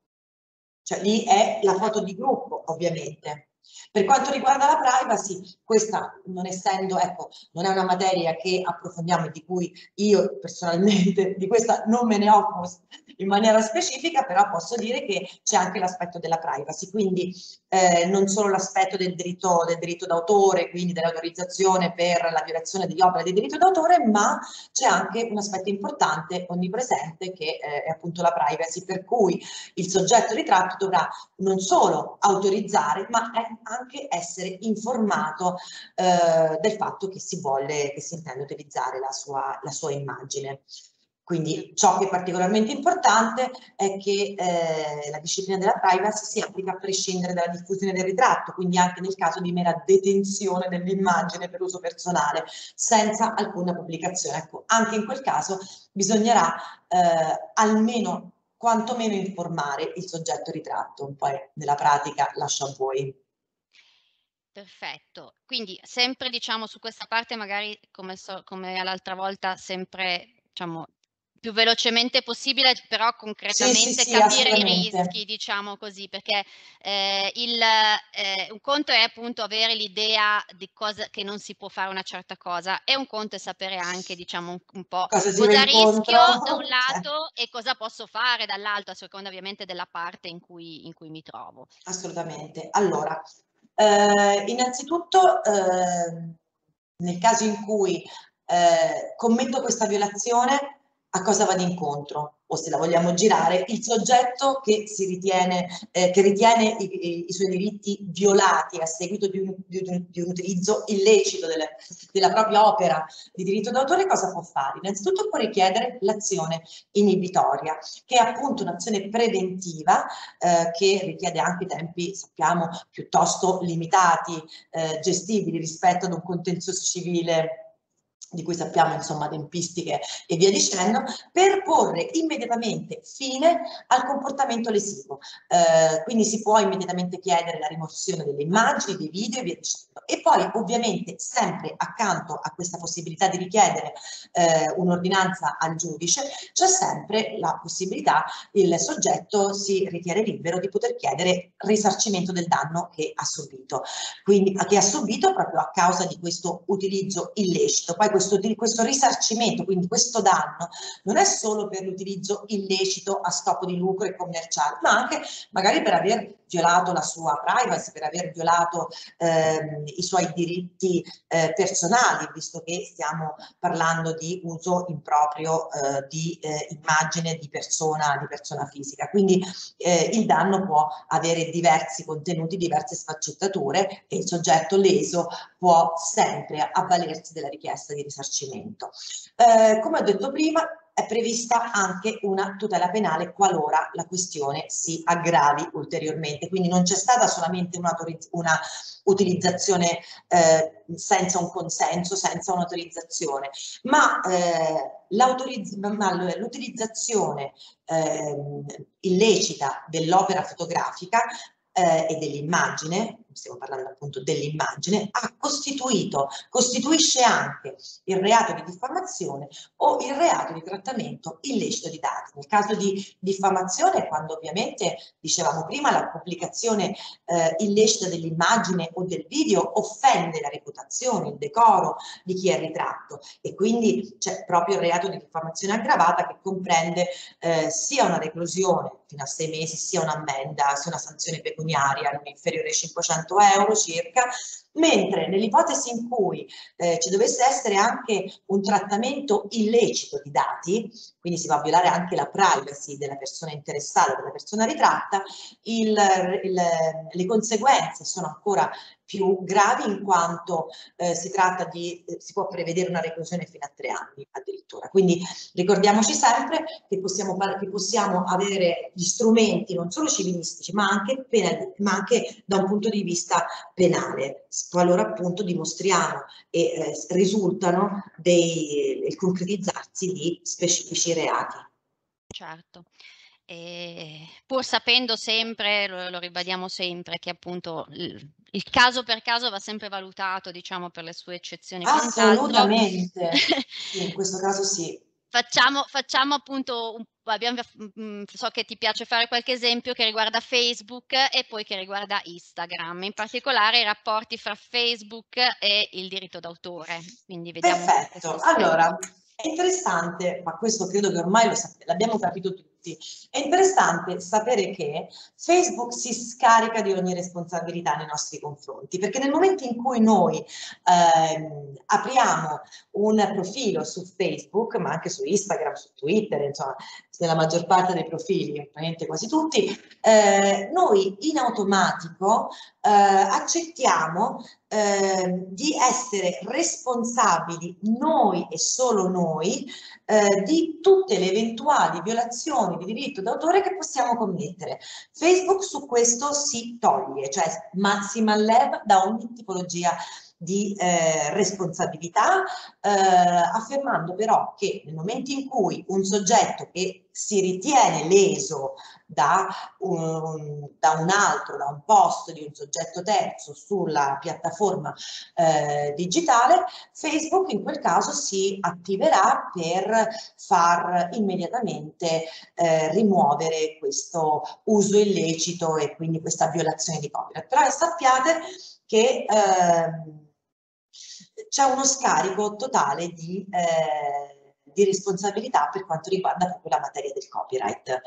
Cioè lì è la foto di gruppo, ovviamente. Per quanto riguarda la privacy, questa non essendo, ecco, non è una materia che approfondiamo e di cui io personalmente, di questa non me ne occupo in maniera specifica, però posso dire che c'è anche l'aspetto della privacy, quindi eh, non solo l'aspetto del diritto, del diritto d'autore, quindi dell'autorizzazione per la violazione degli opere di diritto d'autore, ma c'è anche un aspetto importante, onnipresente, che eh, è appunto la privacy, per cui il soggetto ritratto dovrà non solo autorizzare, ma anche essere informato eh, del fatto che si vuole, che si intende utilizzare la sua, la sua immagine. Quindi ciò che è particolarmente importante è che eh, la disciplina della privacy si applica a prescindere dalla diffusione del ritratto, quindi anche nel caso di mera detenzione dell'immagine per uso personale, senza alcuna pubblicazione. Ecco, anche in quel caso bisognerà eh, almeno quantomeno informare il soggetto ritratto, poi nella pratica lascio a voi. Perfetto, quindi sempre diciamo su questa parte magari come, so, come l'altra volta sempre diciamo più velocemente possibile, però Sì, sì, concretamente sì, capire i assolutamente. rischi, diciamo così, perché eh, il, eh, un conto è appunto avere l'idea di cosa che non si può fare una certa cosa, e un conto è sapere anche diciamo un, un po' Cosa si va cosa incontro? rischio da un Cioè, lato e cosa posso fare dall'altro, a seconda ovviamente della parte in cui, in cui mi trovo. assolutamente. Allora, eh, innanzitutto, eh, nel caso in cui eh, commetto questa violazione, a cosa vado incontro? O se la vogliamo girare, il soggetto che si ritiene, eh, che ritiene i, i, suoi diritti violati a seguito di un, di un, di un utilizzo illecito delle, della propria opera di diritto d'autore, cosa può fare? Innanzitutto può richiedere l'azione inibitoria, che è appunto un'azione preventiva eh, che richiede anche tempi, sappiamo, piuttosto limitati, eh, gestibili rispetto ad un contenzioso civile di cui sappiamo insomma tempistiche e via dicendo, per porre immediatamente fine al comportamento lesivo. Eh, quindi si può immediatamente chiedere la rimozione delle immagini, dei video e via dicendo. E poi ovviamente sempre accanto a questa possibilità di richiedere eh, un'ordinanza al giudice, c'è sempre la possibilità, il soggetto si ritiene libero di poter chiedere risarcimento del danno che ha subito, quindi che ha subito proprio a causa di questo utilizzo illecito. Poi questo, questo risarcimento, quindi questo danno, non è solo per l'utilizzo illecito a scopo di lucro e commerciale, ma anche magari per aver violato la sua privacy, per aver violato ehm, i suoi diritti eh, personali, visto che stiamo parlando di uso improprio eh, di eh, immagine di persona, di persona fisica. Quindi eh, il danno può avere diversi contenuti, diverse sfaccettature e il soggetto leso può sempre avvalersi della richiesta di risarcimento. Eh, come ho detto prima, è prevista anche una tutela penale qualora la questione si aggravi ulteriormente, quindi non c'è stata solamente una, una utilizzazione eh, senza un consenso, senza un'autorizzazione, ma eh, l'utilizzazione eh, illecita dell'opera fotografica eh, e dell'immagine, stiamo parlando appunto dell'immagine, ha costituito, costituisce anche il reato di diffamazione o il reato di trattamento illecito di dati. Nel caso di diffamazione, quando ovviamente, dicevamo prima, la pubblicazione eh, illecita dell'immagine o del video offende la reputazione, il decoro di chi è ritratto, e quindi c'è proprio il reato di diffamazione aggravata che comprende eh, sia una reclusione fino a sei mesi, sia un'ammenda, sia una sanzione pecuniaria non inferiore ai cinquecento euro circa, mentre nell'ipotesi in cui eh, ci dovesse essere anche un trattamento illecito di dati, quindi si va a violare anche la privacy della persona interessata, della persona ritratta, il, il, le conseguenze sono ancora più gravi, in quanto eh, si tratta di, eh, si può prevedere una reclusione fino a tre anni addirittura. Quindi ricordiamoci sempre che possiamo, che possiamo avere gli strumenti non solo civilistici ma anche, penali, ma anche da un punto di vista penale, qualora appunto dimostriamo e eh, risultano dei, il concretizzarsi di specifici reati. Certo. E pur sapendo sempre, lo, lo ribadiamo sempre, che appunto il, il caso per caso va sempre valutato, diciamo, per le sue eccezioni e quant'altro. Assolutamente, sì, in questo caso sì. Facciamo, facciamo appunto, un, abbiamo, mh, so che ti piace fare qualche esempio che riguarda Facebook e poi che riguarda Instagram, in particolare i rapporti fra Facebook e il diritto d'autore. Quindi vediamo un po' questo Perfetto, aspetto. allora è interessante, ma questo credo che ormai lo l'abbiamo capito tutti, è interessante sapere che Facebook si scarica di ogni responsabilità nei nostri confronti, perché nel momento in cui noi ehm, apriamo un profilo su Facebook, ma anche su Instagram, su Twitter, insomma, nella maggior parte dei profili, praticamente quasi tutti, eh, noi in automatico eh, accettiamo eh, di essere responsabili noi e solo noi eh, di tutte le eventuali violazioni di diritto d'autore che possiamo commettere. Facebook su questo si toglie, cioè massima leva da ogni tipologia di eh, responsabilità, eh, affermando però che nel momento in cui un soggetto che si ritiene leso da un, da un altro, da un post di un soggetto terzo sulla piattaforma eh, digitale, Facebook in quel caso si attiverà per far immediatamente eh, rimuovere questo uso illecito e quindi questa violazione di copyright. Però sappiate che eh, c'è uno scarico totale di, eh, di responsabilità per quanto riguarda proprio la materia del copyright.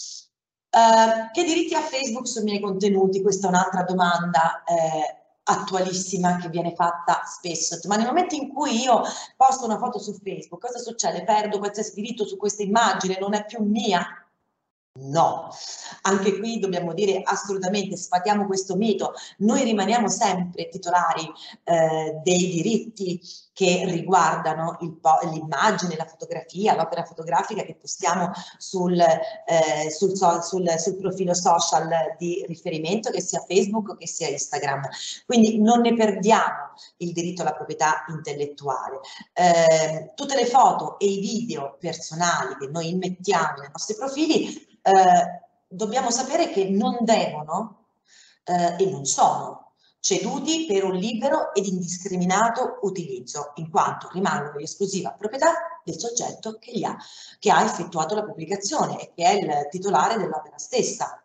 Uh, che diritti ha Facebook sui miei contenuti? Questa è un'altra domanda eh, attualissima che viene fatta spesso. Ma nel momento in cui io posto una foto su Facebook, cosa succede? Perdo qualsiasi diritto su questa immagine, non è più mia? No, anche qui dobbiamo dire assolutamente sfatiamo questo mito, noi rimaniamo sempre titolari eh, dei diritti che riguardano l'immagine, la fotografia, l'opera fotografica che postiamo sul, eh, sul, sul, sul profilo social di riferimento, che sia Facebook o che sia Instagram. Quindi non ne perdiamo il diritto alla proprietà intellettuale. Eh, tutte le foto e i video personali che noi immettiamo nei nostri profili Eh, dobbiamo sapere che non devono eh, e non sono ceduti per un libero ed indiscriminato utilizzo, in quanto rimangono in esclusiva proprietà del soggetto che, li ha, che ha effettuato la pubblicazione e che è il titolare dell'opera stessa.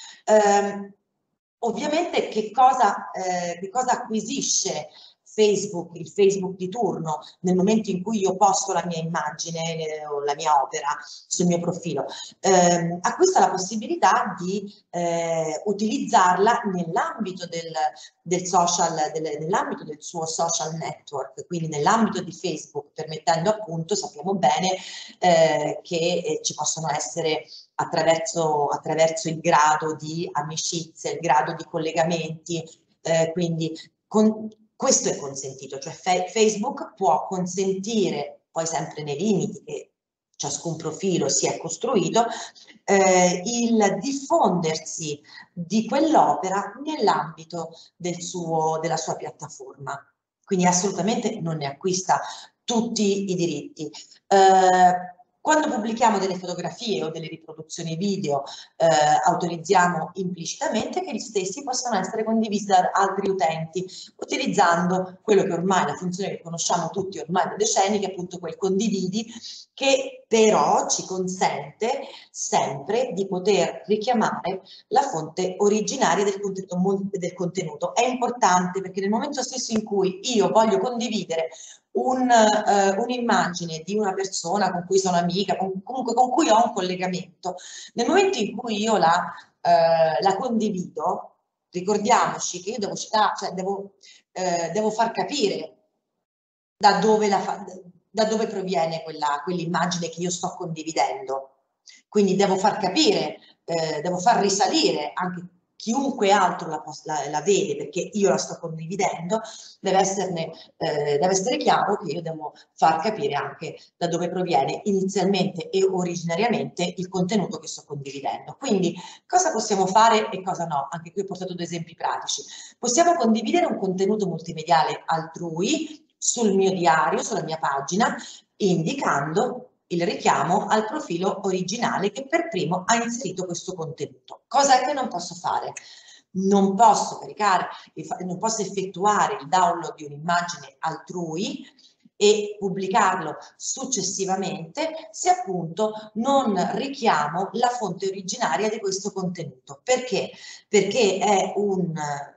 Eh, ovviamente che cosa, eh, che cosa acquisisce Facebook, il Facebook di turno, nel momento in cui io posto la mia immagine eh, o la mia opera sul mio profilo, eh, acquista la possibilità di eh, utilizzarla nell'ambito del, del social, del, nell'ambito del suo social network, quindi nell'ambito di Facebook, permettendo appunto, sappiamo bene, eh, che eh, ci possono essere attraverso, attraverso il grado di amicizia, il grado di collegamenti, eh, quindi con, questo è consentito, cioè Facebook può consentire, poi sempre nei limiti che ciascun profilo si è costruito, eh, il diffondersi di quell'opera nell'ambito del suo, della sua piattaforma. Quindi assolutamente non ne acquista tutti i diritti. Eh, quando pubblichiamo delle fotografie o delle riproduzioni video, eh, autorizziamo implicitamente che gli stessi possano essere condivisi da altri utenti, utilizzando quello che ormai, la funzione che conosciamo tutti ormai da decenni, che è appunto quel condividi, che però ci consente sempre di poter richiamare la fonte originaria del contenuto, del contenuto. È importante perché nel momento stesso in cui io voglio condividere un, eh, un'immagine di una persona con cui sono amica, con, comunque con cui ho un collegamento, nel momento in cui io la, eh, la condivido, ricordiamoci che io devo, cioè devo, eh, devo far capire da dove, la fa, da dove proviene quella, quell'immagine che io sto condividendo. Quindi devo far capire, eh, devo far risalire anche chiunque altro la, la, la vede, perché io la sto condividendo, deve, esserne, eh, deve essere chiaro che io devo far capire anche da dove proviene inizialmente e originariamente il contenuto che sto condividendo. Quindi cosa possiamo fare e cosa no? Anche qui ho portato due esempi pratici. Possiamo condividere un contenuto multimediale altrui sul mio diario, sulla mia pagina, indicando il richiamo al profilo originale che per primo ha inserito questo contenuto. Cosa è che non posso fare? Non posso caricare, non posso effettuare il download di un'immagine altrui e pubblicarlo successivamente se appunto non richiamo la fonte originaria di questo contenuto. Perché? Perché è un...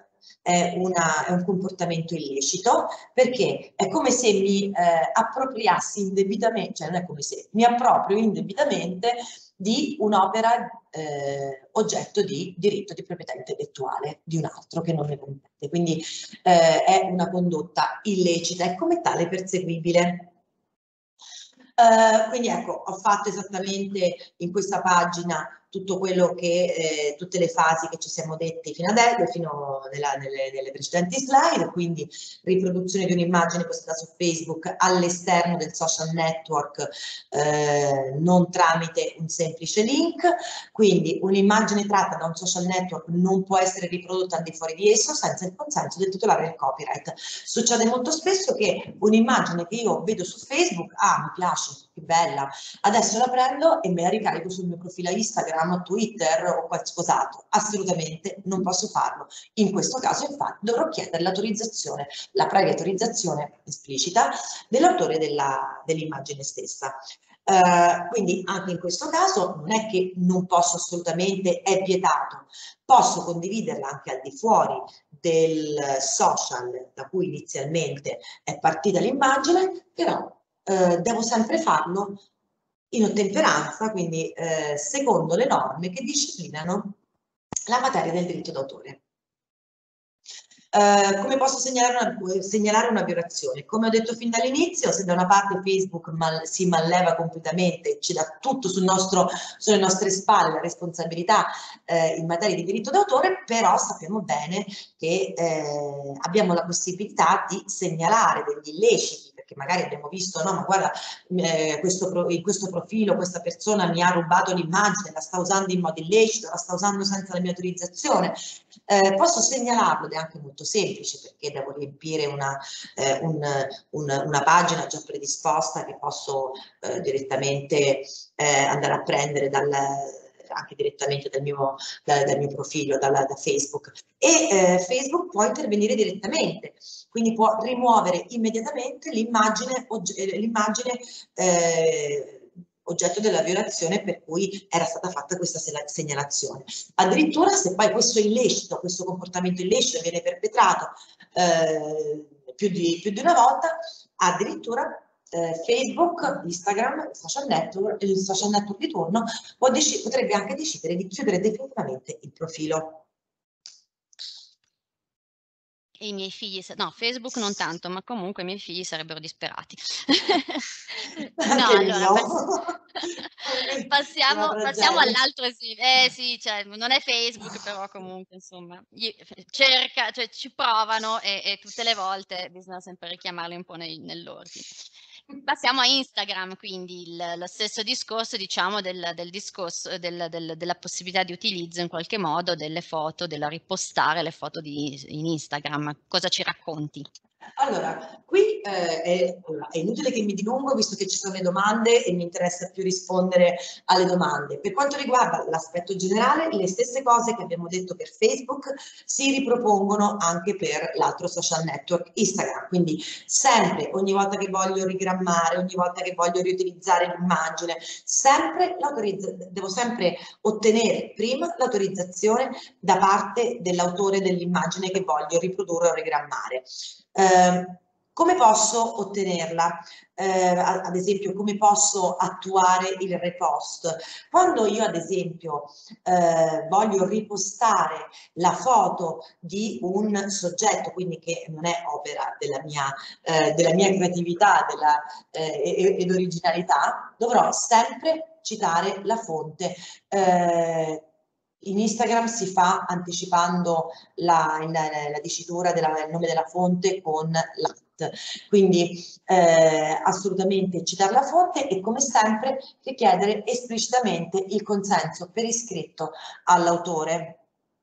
È, una, è un comportamento illecito, perché è come se mi eh, appropriassi indebitamente, cioè non è come se, mi approprio indebitamente di un'opera eh, oggetto di diritto di proprietà intellettuale di un altro che non ne compete. Quindi eh, è una condotta illecita e come tale perseguibile. Uh, quindi ecco, ho fatto esattamente in questa pagina tutto quello che, eh, tutte le fasi che ci siamo detti fino adesso, fino nella, nelle, nelle precedenti slide, quindi riproduzione di un'immagine postata su Facebook all'esterno del social network, eh, non tramite un semplice link, quindi un'immagine tratta da un social network non può essere riprodotta al di fuori di esso senza il consenso del titolare del copyright. Succede molto spesso che un'immagine che io vedo su Facebook, ah mi piace, che bella, adesso la prendo e me la ricarico sul mio profilo Instagram, Twitter o qualcos'altro. Assolutamente non posso farlo. In questo caso infatti dovrò chiedere l'autorizzazione, la previa autorizzazione esplicita dell'autore dell'immagine stessa. Uh, quindi anche in questo caso non è che non posso assolutamente, è vietato, posso condividerla anche al di fuori del social da cui inizialmente è partita l'immagine, però eh, devo sempre farlo in ottemperanza, quindi eh, secondo le norme che disciplinano la materia del diritto d'autore. Uh, come posso segnalare una, segnalare una violazione? Come ho detto fin dall'inizio, se da una parte Facebook mal, si malleva completamente, ci dà tutto sul nostro, sulle nostre spalle la responsabilità eh, in materia di diritto d'autore, però sappiamo bene che eh, abbiamo la possibilità di segnalare degli illeciti, perché magari abbiamo visto, no, ma guarda, eh, questo pro, in questo profilo questa persona mi ha rubato l'immagine, la sta usando in modo illecito, la sta usando senza la mia autorizzazione. Eh, posso segnalarlo ed è anche molto semplice, perché devo riempire una, eh, un, un, una pagina già predisposta che posso eh, direttamente eh, andare a prendere dal, anche direttamente dal mio, da, dal mio profilo, dalla, da Facebook. E eh, Facebook può intervenire direttamente, quindi può rimuovere immediatamente l'immagine l'immagine eh, oggetto della violazione per cui era stata fatta questa segnalazione. Addirittura se poi questo illecito, questo comportamento illecito viene perpetrato eh, più, di, più di una volta, addirittura eh, Facebook, Instagram, il social network, il social network di turno potrebbe anche decidere di chiudere definitivamente il profilo. E i miei figli, no, Facebook non tanto, ma comunque i miei figli sarebbero disperati. No, allora passiamo, passiamo all'altro esempio. Eh sì, cioè, non è Facebook, però comunque insomma, cerca, cioè ci provano e, e tutte le volte bisogna sempre richiamarli un po' nell'ordine. Passiamo a Instagram, quindi il, lo stesso discorso, diciamo, del, del discorso del, del, della possibilità di utilizzo in qualche modo delle foto, della ripostare le foto di, in Instagram. Cosa ci racconti? Allora, qui eh, è, è inutile che mi dilungo visto che ci sono le domande e mi interessa più rispondere alle domande. Per quanto riguarda l'aspetto generale, le stesse cose che abbiamo detto per Facebook si ripropongono anche per l'altro social network Instagram. Quindi sempre, ogni volta che voglio rigrammare, ogni volta che voglio riutilizzare l'immagine, sempre devo sempre ottenere prima l'autorizzazione da parte dell'autore dell'immagine che voglio riprodurre o rigrammare. Eh, come posso ottenerla? Eh, ad esempio, come posso attuare il repost? Quando io, ad esempio, eh, voglio ripostare la foto di un soggetto, quindi che non è opera della mia, eh, della mia creatività della, eh, ed originalità, dovrò sempre citare la fonte. Eh, In Instagram si fa anticipando la, la, la dicitura del nome della fonte con l'at, quindi eh, assolutamente citare la fonte e come sempre richiedere esplicitamente il consenso per iscritto all'autore.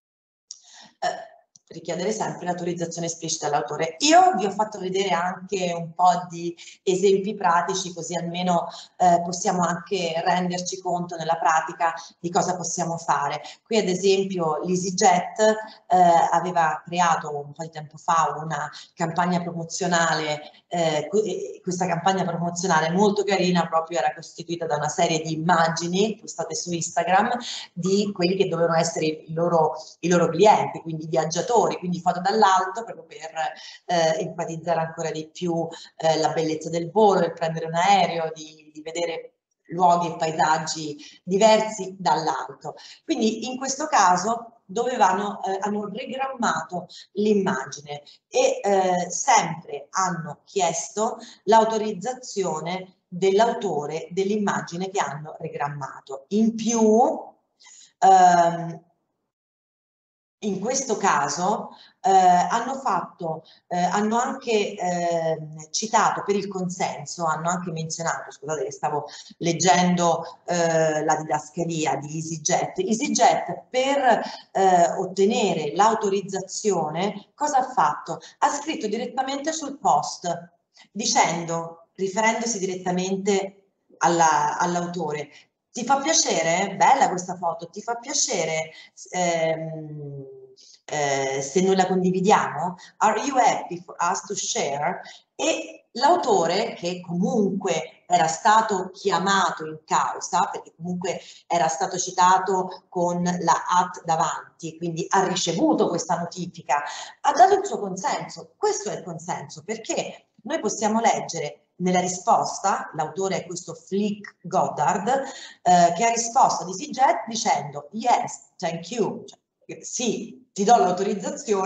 Eh, richiedere sempre l'autorizzazione esplicita all'autore. Io vi ho fatto vedere anche un po' di esempi pratici, così almeno eh, possiamo anche renderci conto nella pratica di cosa possiamo fare. Qui ad esempio l'EasyJet eh, aveva creato un po' di tempo fa una campagna promozionale, eh, questa campagna promozionale molto carina, proprio era costituita da una serie di immagini postate su Instagram di quelli che dovevano essere i loro, i loro clienti, quindi viaggiatori, quindi foto dall'alto proprio per eh, enfatizzare ancora di più eh, la bellezza del volo, il prendere un aereo, di, di vedere luoghi e paesaggi diversi dall'alto. Quindi in questo caso dovevano, eh, hanno rigrammato l'immagine e eh, sempre hanno chiesto l'autorizzazione dell'autore dell'immagine che hanno rigrammato. In più, ehm, in questo caso eh, hanno fatto, eh, hanno anche eh, citato per il consenso, hanno anche menzionato, scusate che stavo leggendo eh, la didascalia di EasyJet, EasyJet per eh, ottenere l'autorizzazione cosa ha fatto? Ha scritto direttamente sul post dicendo, riferendosi direttamente all'autore, ti fa piacere? Bella questa foto, ti fa piacere ehm, eh, se noi la condividiamo? Are you happy for us to share? E l'autore, che comunque era stato chiamato in causa, perché comunque era stato citato con la at davanti, quindi ha ricevuto questa notifica, ha dato il suo consenso. Questo è il consenso, perché noi possiamo leggere nella risposta, l'autore è questo Flick Goddard, eh, che ha risposto ad EasyJet dicendo yes, thank you, cioè, sì, ti do l'autorizzazione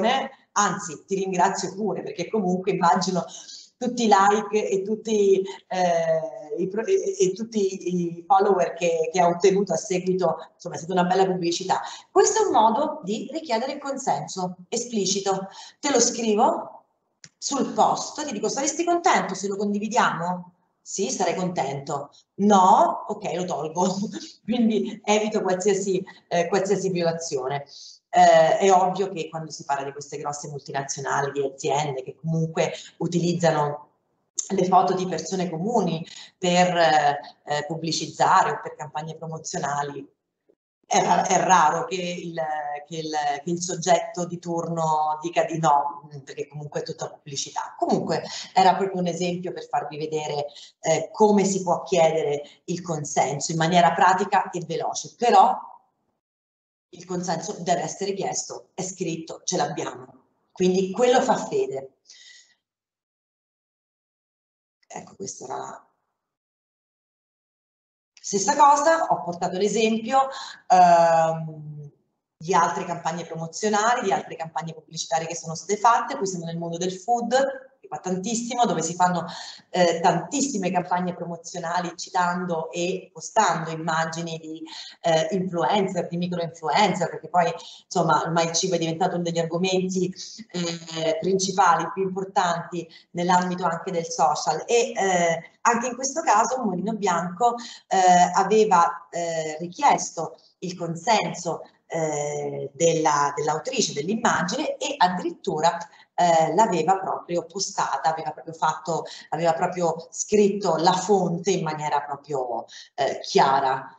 anzi ti ringrazio pure, perché comunque immagino tutti i like e tutti, eh, i, e, e tutti i follower che, che ha ottenuto a seguito, insomma è stata una bella pubblicità. Questo è un modo di richiedere il consenso esplicito. Te lo scrivo sul post, ti dico saresti contento se lo condividiamo? Sì, sarei contento. No? Ok, lo tolgo. Quindi evito qualsiasi, eh, qualsiasi violazione. Eh, è ovvio che quando si parla di queste grosse multinazionali, di aziende che comunque utilizzano le foto di persone comuni per eh, pubblicizzare o per campagne promozionali, è, è raro che il, che, il, che il soggetto di turno dica di no, perché comunque è tutta pubblicità. Comunque era proprio un esempio per farvi vedere eh, come si può chiedere il consenso in maniera pratica e veloce, però il consenso deve essere chiesto, è scritto, ce l'abbiamo. Quindi quello fa fede. Ecco, questa era la stessa cosa. Ho portato l'esempio ehm, di altre campagne promozionali, di altre campagne pubblicitarie che sono state fatte. Qui siamo nel mondo del food, che fa tantissimo, dove si fanno eh, tantissime campagne promozionali citando e postando immagini di eh, influencer, di micro-influencer, perché poi insomma ormai il cibo è diventato uno degli argomenti eh, principali, più importanti nell'ambito anche del social, e eh, anche in questo caso Mulino Bianco eh, aveva eh, richiesto il consenso eh, della, dell'autrice dell'immagine e addirittura eh, l'aveva proprio postata, aveva proprio fatto, aveva proprio scritto la fonte in maniera proprio eh, chiara.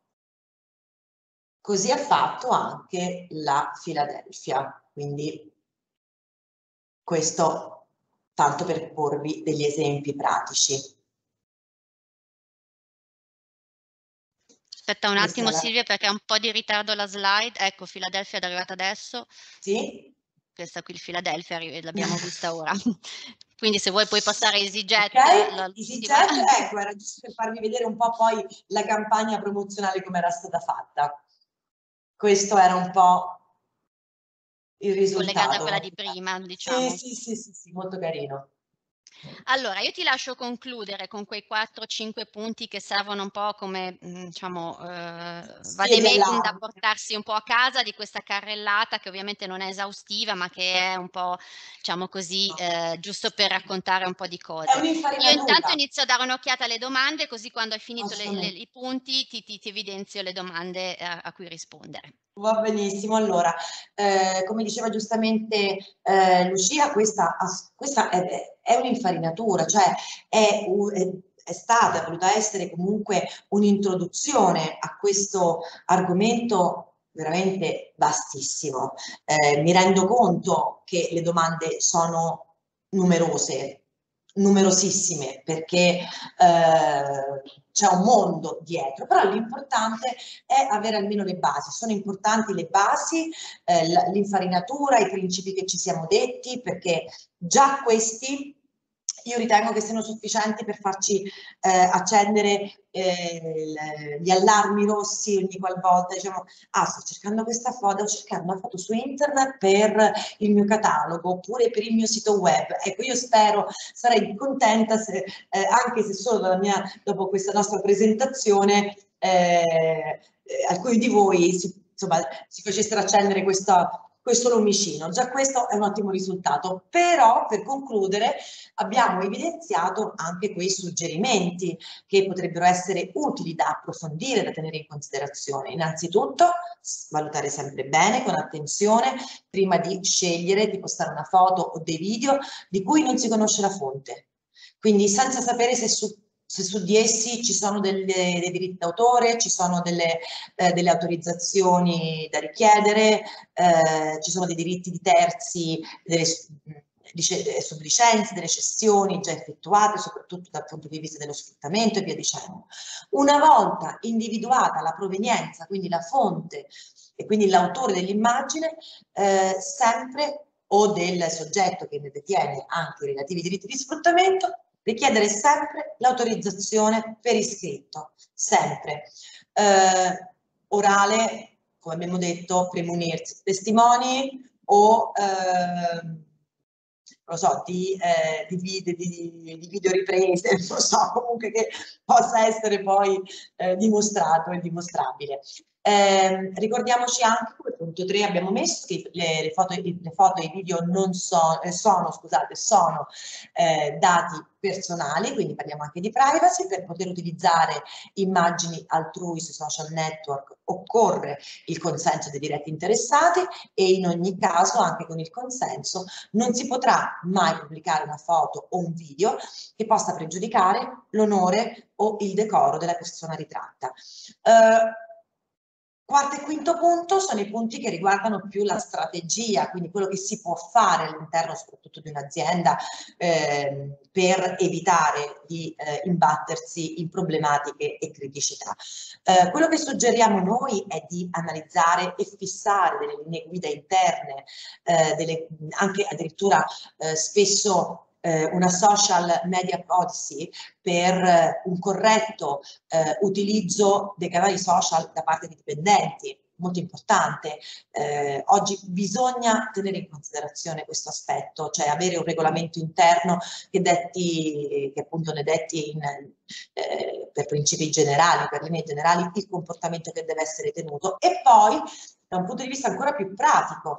Così ha fatto anche la Philadelphia, quindi questo tanto per porvi degli esempi pratici. Aspetta un Questa attimo la... Silvia, perché ha un po' di ritardo la slide. Ecco, Philadelphia è arrivata adesso. Sì? Questa qui, il Philadelphia, l'abbiamo vista ora. Quindi se vuoi puoi passare EasyJet. Ok, EasyJet, ecco, era giusto per farvi vedere un po' poi la campagna promozionale come era stata fatta. Questo era un po' il risultato. Collegata a quella di prima, diciamo. Sì, sì, sì, sì, sì, molto carino. Allora, io ti lascio concludere con quei quattro cinque punti che servono un po' come, mhmm, diciamo, ehm, vademecum da portarsi un po' a casa di questa carrellata, che ovviamente non è esaustiva, ma che è un po', diciamo così, ehm, giusto per raccontare un po' di È cose. Io intanto un'infarinatura. inizio a dare un'occhiata alle domande, così quando hai finito le le Assolutamente. i punti ti ti ti evidenzio le domande a a cui rispondere. Va benissimo, allora, eh, come diceva giustamente eh, Lucia, questa, questa è, è un'infarinatura, cioè è, è, è stata, è voluta essere comunque un'introduzione a questo argomento veramente vastissimo. Eh, mi rendo conto che le domande sono numerose, numerosissime, perché eh, c'è un mondo dietro, però l'importante è avere almeno le basi. Sono importanti le basi, eh, l'infarinatura, i principi che ci siamo detti, perché già questi io ritengo che siano sufficienti per farci eh, accendere eh, gli allarmi rossi ogni qualvolta diciamo ah sto cercando questa foto, devo cercare una foto su internet per il mio catalogo oppure per il mio sito web. Ecco, io spero, sarei contenta se eh, anche se solo dalla mia, dopo questa nostra presentazione eh, alcuni di voi si, insomma, si facessero accendere questa questo lumicino. Già questo è un ottimo risultato, però per concludere abbiamo evidenziato anche quei suggerimenti che potrebbero essere utili da approfondire, da tenere in considerazione. Innanzitutto valutare sempre bene, con attenzione, prima di scegliere di postare una foto o dei video di cui non si conosce la fonte. Quindi senza sapere se su se su di essi ci sono delle, dei diritti d'autore, ci sono delle, eh, delle autorizzazioni da richiedere, eh, ci sono dei diritti di terzi, delle sublicenze, delle cessioni già effettuate, soprattutto dal punto di vista dello sfruttamento e via dicendo. Una volta individuata la provenienza, quindi la fonte e quindi l'autore dell'immagine, eh, sempre o del soggetto che ne detiene anche i relativi diritti di sfruttamento, richiedere sempre l'autorizzazione per iscritto, sempre. Eh, orale, come abbiamo detto, premunirsi testimoni, o ehm, non lo so, di, eh, di, video, di, di video riprese, non so, comunque che possa essere poi eh, dimostrato e dimostrabile. Eh, ricordiamoci anche, come punto tre abbiamo messo, che le, le, foto, le foto e i video non so, eh, sono, scusate, sono eh, dati personali, quindi parliamo anche di privacy. Per poter utilizzare immagini altrui sui social network occorre il consenso dei diretti interessati e in ogni caso, anche con il consenso, non si potrà mai pubblicare una foto o un video che possa pregiudicare l'onore o il decoro della persona ritratta. Eh, Quarto e quinto punto sono i punti che riguardano più la strategia, quindi quello che si può fare all'interno soprattutto di un'azienda eh, per evitare di eh, imbattersi in problematiche e criticità. Eh, quello che suggeriamo noi è di analizzare e fissare delle linee guida interne, eh, delle, anche addirittura eh, spesso eh, una social media policy per eh, un corretto eh, utilizzo dei canali social da parte dei dipendenti, molto importante. Eh, oggi bisogna tenere in considerazione questo aspetto, cioè avere un regolamento interno che detti, che appunto ne detti in, eh, per principi generali, per linee generali, il comportamento che deve essere tenuto. E poi, da un punto di vista ancora più pratico,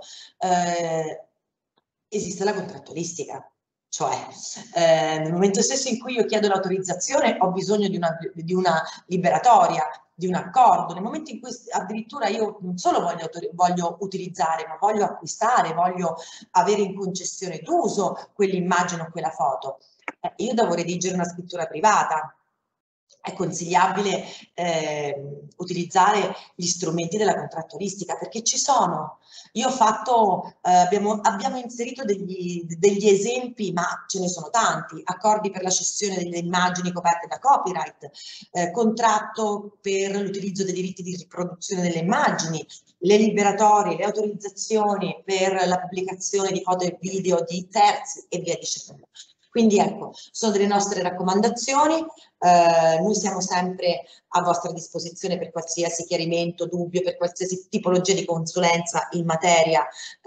eh, esiste la contrattualistica. Cioè, eh, nel momento stesso in cui io chiedo l'autorizzazione ho bisogno di una, di una liberatoria, di un accordo. Nel momento in cui addirittura io non solo voglio, voglio utilizzare, ma voglio acquistare, voglio avere in concessione d'uso quell'immagine o quella foto, eh, io devo redigere una scrittura privata. È consigliabile eh, utilizzare gli strumenti della contrattualistica perché ci sono. Io ho fatto, eh, abbiamo, abbiamo inserito degli, degli esempi, ma ce ne sono tanti: accordi per la cessione delle immagini coperte da copyright, eh, contratto per l'utilizzo dei diritti di riproduzione delle immagini, le liberatorie, le autorizzazioni per la pubblicazione di foto e video di terzi e via dicendo. Quindi ecco, sono delle nostre raccomandazioni, eh, noi siamo sempre a vostra disposizione per qualsiasi chiarimento, dubbio, per qualsiasi tipologia di consulenza in materia,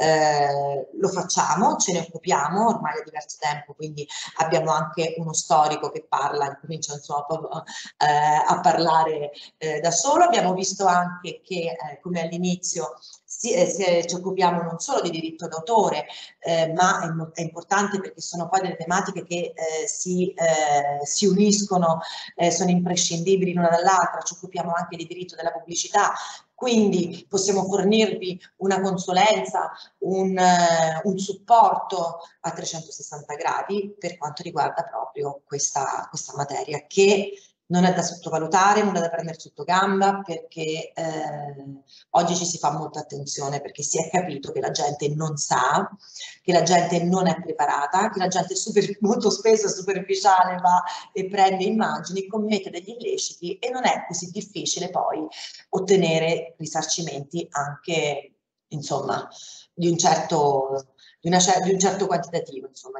eh, lo facciamo, ce ne occupiamo ormai da diverso tempo, quindi abbiamo anche uno storico che parla, comincia insomma eh, a parlare eh, da solo. Abbiamo visto anche che, eh, come all'inizio, si, eh, si, ci occupiamo non solo di diritto d'autore, eh, ma è, è importante perché sono poi delle tematiche che eh, si, eh, si uniscono, eh, sono imprescindibili l'una dall'altra. Ci occupiamo anche di diritto della pubblicità, quindi possiamo fornirvi una consulenza, un, eh, un supporto a trecentosessanta gradi per quanto riguarda proprio questa, questa materia, che non è da sottovalutare, non è da prendere sotto gamba, perché eh, oggi ci si fa molta attenzione, perché si è capito che la gente non sa, che la gente non è preparata, che la gente super, molto spesso superficiale va e prende immagini, commette degli illeciti e non è così difficile poi ottenere risarcimenti anche, insomma, di un certo, di una, di un certo quantitativo, insomma.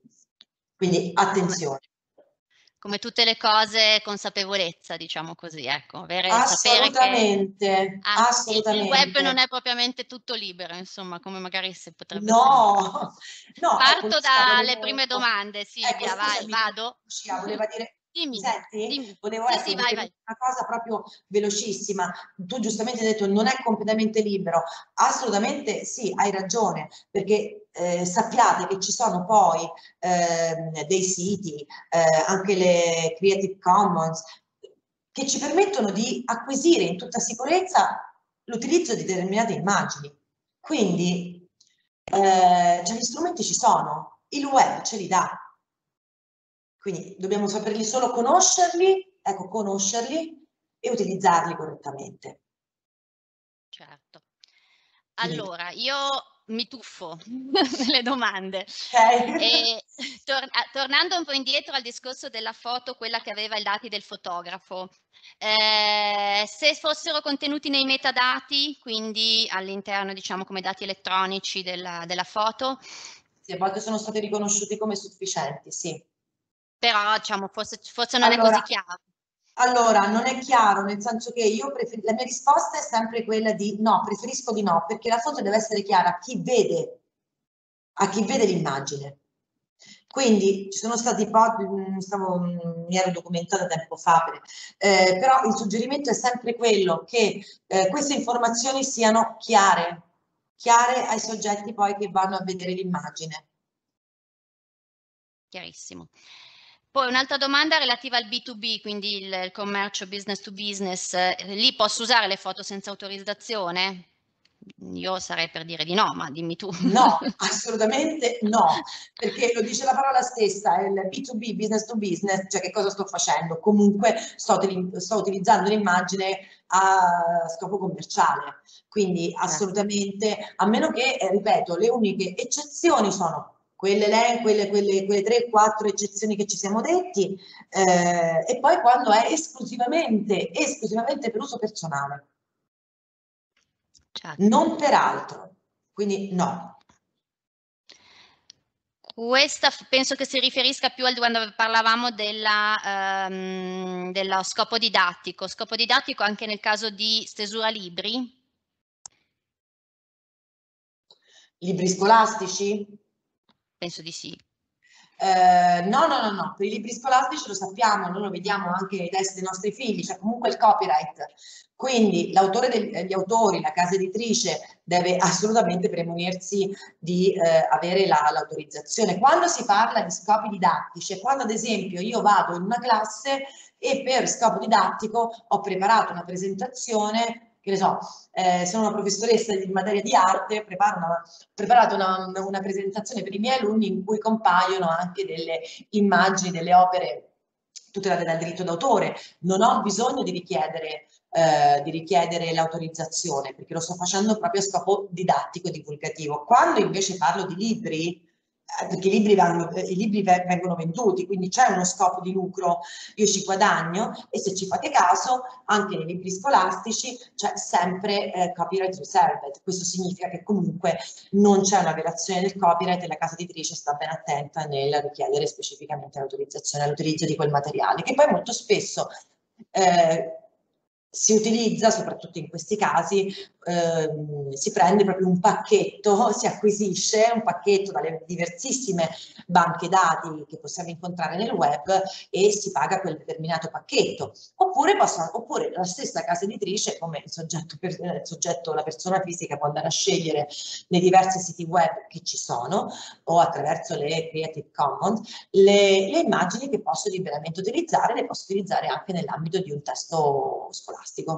Quindi attenzione. Come tutte le cose, consapevolezza, diciamo così, ecco, avere, assolutamente, sapere che ah, assolutamente. Il, il web non è propriamente tutto libero, insomma, come magari si potrebbe no, sembrare. no, Parto ecco, Lucia, dalle volevo, prime domande, ecco, Silvia, vai, scusami, vado? Lucia, voleva dire, mi Dimmi, senti? dimmi. Volevo, Sì, ecco, sì, vai, dire vai. una cosa proprio velocissima. Tu giustamente hai detto non è completamente libero. Assolutamente sì, hai ragione, perché eh, sappiate che ci sono poi eh, dei siti, eh, anche le Creative Commons, che ci permettono di acquisire in tutta sicurezza l'utilizzo di determinate immagini. Quindi eh, cioè, gli strumenti ci sono, il web ce li dà. Quindi dobbiamo saperli solo conoscerli, ecco, conoscerli e utilizzarli correttamente. Certo. Finito. Allora, io mi tuffo nelle domande. Okay. E, tor tornando un po' indietro al discorso della foto, quella che aveva i dati del fotografo, eh, se fossero contenuti nei metadati, quindi all'interno, diciamo, come dati elettronici della, della foto. Sì, a volte sono stati riconosciuti come sufficienti, sì. Però, diciamo, forse, forse non allora, è così chiaro. Allora, non è chiaro, nel senso che io prefer- la mia risposta è sempre quella di no, preferisco di no, perché la foto deve essere chiara a chi vede, a chi vede l'immagine. Quindi ci sono stati ipotesi, stavo, mi ero documentata tempo fa, per, eh, però il suggerimento è sempre quello che eh, queste informazioni siano chiare, chiare ai soggetti poi che vanno a vedere l'immagine. Chiarissimo. Poi un'altra domanda relativa al B due B, quindi il, il commercio business to business. Eh, lì posso usare le foto senza autorizzazione? Io sarei per dire di no, ma dimmi tu. No, assolutamente no, perché lo dice la parola stessa, è il B due B, business to business, cioè che cosa sto facendo? Comunque sto, sto utilizzando l'immagine a scopo commerciale, quindi assolutamente, a meno che, eh, ripeto, le uniche eccezioni sono quelle, quelle, quelle, quelle tre quattro eccezioni che ci siamo detti, eh, e poi quando è esclusivamente, esclusivamente per uso personale, Certo. non per altro, quindi no. Questa penso che si riferisca più a quando parlavamo della, um, dello scopo didattico. Scopo didattico anche nel caso di stesura libri? Libri scolastici? Penso di sì. Eh, no, no, no, no, per i libri scolastici lo sappiamo, noi lo vediamo anche nei testi dei nostri figli, c'è comunque il copyright. Quindi l'autore del, gli autori, la casa editrice deve assolutamente premunirsi di eh, avere l'autorizzazione. Quando si parla di scopi didattici, quando ad esempio io vado in una classe e per scopo didattico ho preparato una presentazione, che ne so, eh, sono una professoressa in materia di arte, preparo una, ho preparato una, una presentazione per i miei alunni in cui compaiono anche delle immagini delle opere tutelate dal diritto d'autore. Non ho bisogno di richiedere eh, di richiedere l'autorizzazione, perché lo sto facendo proprio a scopo didattico e divulgativo. Quando invece parlo di libri, eh, perché i libri, vanno, eh, i libri vengono venduti, quindi c'è uno scopo di lucro, io ci guadagno, e se ci fate caso, anche nei libri scolastici c'è sempre eh, copyright reserved. Questo significa che comunque non c'è una violazione del copyright e la casa editrice sta ben attenta nel richiedere specificamente l'autorizzazione all'utilizzo di quel materiale, che poi molto spesso eh, si utilizza, soprattutto in questi casi, ehm, si prende proprio un pacchetto, si acquisisce un pacchetto dalle diversissime banche dati che possiamo incontrare nel web e si paga quel determinato pacchetto. Oppure, posso, oppure la stessa casa editrice, come il soggetto, per, il soggetto, la persona fisica, può andare a scegliere nei diversi siti web che ci sono o attraverso le Creative Commons le, le immagini che posso liberamente utilizzare, le posso utilizzare anche nell'ambito di un testo scolastico.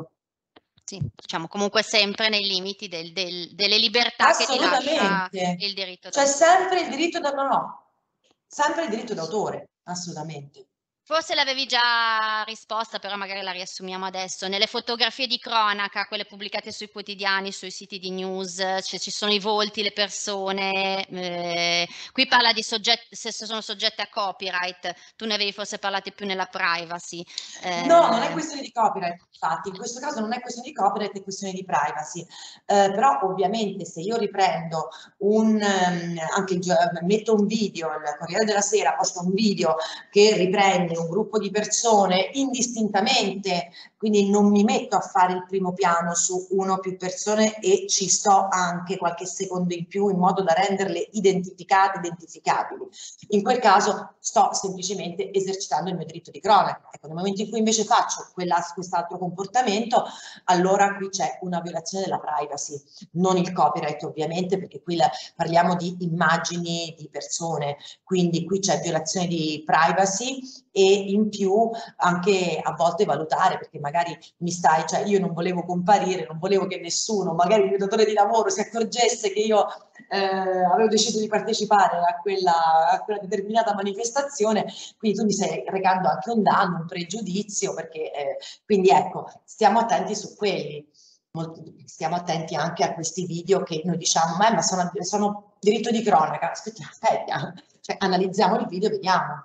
Sì, diciamo comunque sempre nei limiti del, del, delle libertà che ti lascia il diritto d'autore. C'è sempre il diritto da no, no, sempre il diritto d'autore, assolutamente. Forse l'avevi già risposta, però magari la riassumiamo adesso. Nelle fotografie di cronaca, quelle pubblicate sui quotidiani, sui siti di news, cioè ci sono i volti, le persone. Eh, qui parla di soggetti, se sono soggette a copyright. Tu ne avevi forse parlato più nella privacy. Eh, no, non è questione di copyright, infatti, in questo caso non è questione di copyright, è questione di privacy. Eh, però ovviamente se io riprendo un, um, anche metto un video, il Corriere della Sera posta un video che riprende un gruppo di persone indistintamente, quindi non mi metto a fare il primo piano su uno o più persone e ci sto anche qualche secondo in più in modo da renderle identificate, identificabili. In quel caso sto semplicemente esercitando il mio diritto di cronaca. Ecco, nel momento in cui invece faccio quest'altro comportamento, allora qui c'è una violazione della privacy, non il copyright ovviamente, perché qui la, parliamo di immagini di persone, quindi qui c'è violazione di privacy e in più anche a volte valutare, perché magari mi stai, cioè io non volevo comparire, non volevo che nessuno, magari il mio datore di lavoro si accorgesse che io eh, avevo deciso di partecipare a quella, a quella determinata manifestazione, quindi tu mi stai recando anche un danno, un pregiudizio, perché eh, quindi ecco, stiamo attenti su quelli. Molto, stiamo attenti anche a questi video che noi diciamo, ma, ma sono, sono diritto di cronaca. Aspetta, aspetta, cioè, analizziamo il video e vediamo.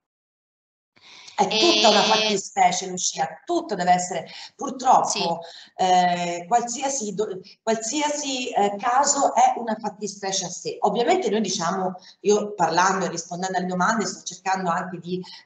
È tutta una fattispecie, Lucia, tutto deve essere, purtroppo, sì. eh, qualsiasi, do, qualsiasi eh, caso è una fattispecie a sé. Ovviamente noi diciamo, io parlando e rispondendo alle domande sto cercando anche di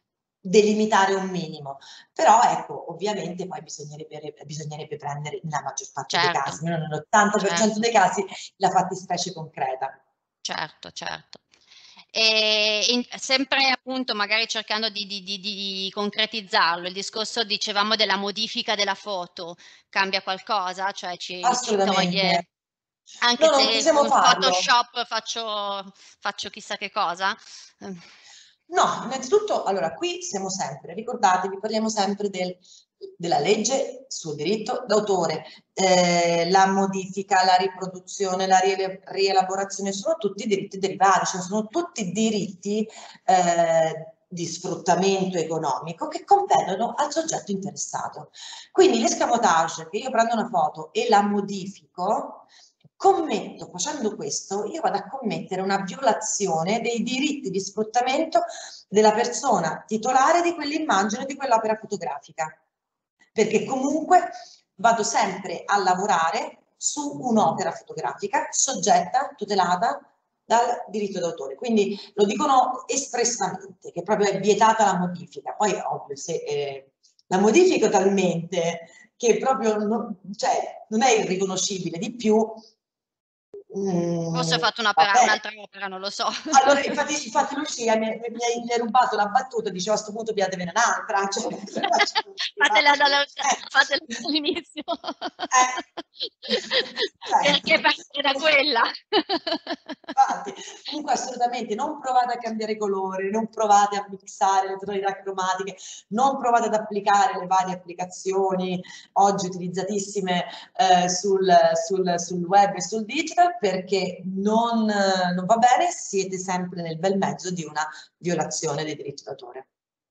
delimitare un minimo, però ecco, ovviamente poi bisognerebbe, bisognerebbe prendere nella maggior parte dei Certo, casi, non nell'ottanta per cento certo. dei casi, la fattispecie concreta. Certo, certo. E in sempre appunto magari cercando di di di di concretizzarlo, il discorso dicevamo della modifica della foto, cambia qualcosa? Cioè ci ci Assolutamente. toglie anche No, non se possiamo con farlo. Photoshop faccio faccio chissà che cosa? Uhm. No, innanzitutto, allora qui siamo sempre, ricordatevi, parliamo sempre del, della legge sul diritto d'autore, eh, la modifica, la riproduzione, la rie rielaborazione, sono tutti diritti derivati, cioè sono tutti diritti eh, di sfruttamento economico che competono al soggetto interessato. Quindi l'escamotage, che io prendo una foto e la modifico, commetto, facendo questo, io vado a commettere una violazione dei diritti di sfruttamento della persona titolare di quell'immagine, di quell'opera fotografica, perché comunque vado sempre a lavorare su un'opera fotografica soggetta, tutelata dal diritto d'autore. Quindi lo dicono espressamente, che proprio è vietata la modifica. Poi ovvio, se eh, la modifico talmente che proprio non, cioè, non è irriconoscibile di più, Forse ho mm, fatto un'opera vabbè. un'altra opera, non lo so. Allora, infatti, infatti Lucia mi, mi, mi, hai, mi hai rubato la battuta, diceva a sto punto piatevene un'altra, cioè, Fatela dalla fatela eh, dall'inizio. eh, Perché certo. partire da quella? Infatti, comunque assolutamente non provate a cambiare colore, non provate a mixare le tonalità cromatiche, non provate ad applicare le varie applicazioni oggi utilizzatissime eh, sul, sul, sul web e sul digital, perché non, non va bene, siete sempre nel bel mezzo di una violazione dei diritti d'autore.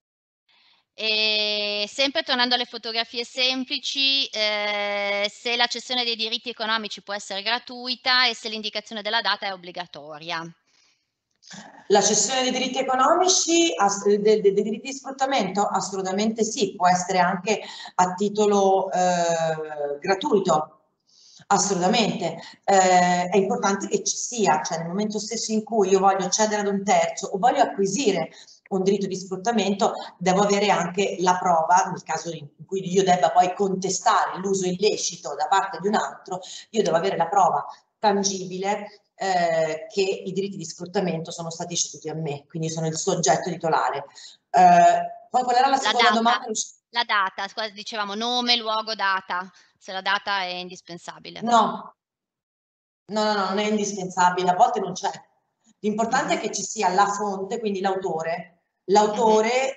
E sempre tornando alle fotografie semplici, ehm, se la cessione dei diritti economici può essere gratuita e se l'indicazione della data è obbligatoria. La cessione dei diritti economici, dei, dei, dei diritti di sfruttamento, assolutamente sì, può essere anche a titolo eh, gratuito, assolutamente. Eh, è importante che ci sia, cioè nel momento stesso in cui io voglio accedere ad un terzo o voglio acquisire un diritto di sfruttamento, devo avere anche la prova, nel caso in cui io debba poi contestare l'uso illecito da parte di un altro, io devo avere la prova tangibile eh, che i diritti di sfruttamento sono stati ceduti a me, quindi sono il soggetto titolare. Eh, poi qual era la La seconda data domanda? la data, scusa dicevamo nome, luogo, data, se la data è indispensabile. No, no, no, no, non è indispensabile, a volte non c'è. L'importante Mh-mh, è che ci sia la fonte, quindi l'autore, mh-mh. l'autore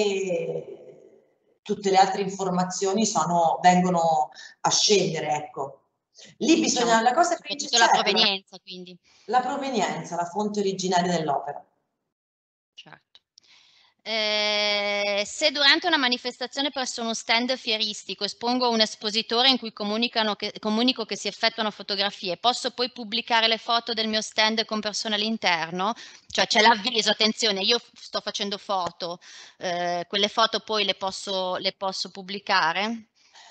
e tutte le altre informazioni sono, vengono a scendere, ecco. Lì Diciamo bisogna, la cosa principale, soprattutto la certo, la, provenienza quindi. la provenienza, la fonte originaria dell'opera. Certo. Ehm, se durante una manifestazione presso uno stand fieristico espongo un espositore in cui comunicano che comunico che si effettuano fotografie, posso poi pubblicare le foto del mio stand con persone all'interno? Cioè c'è l'avviso: "Attenzione, io f sto facendo foto", ehm, quelle foto poi le posso le posso pubblicare?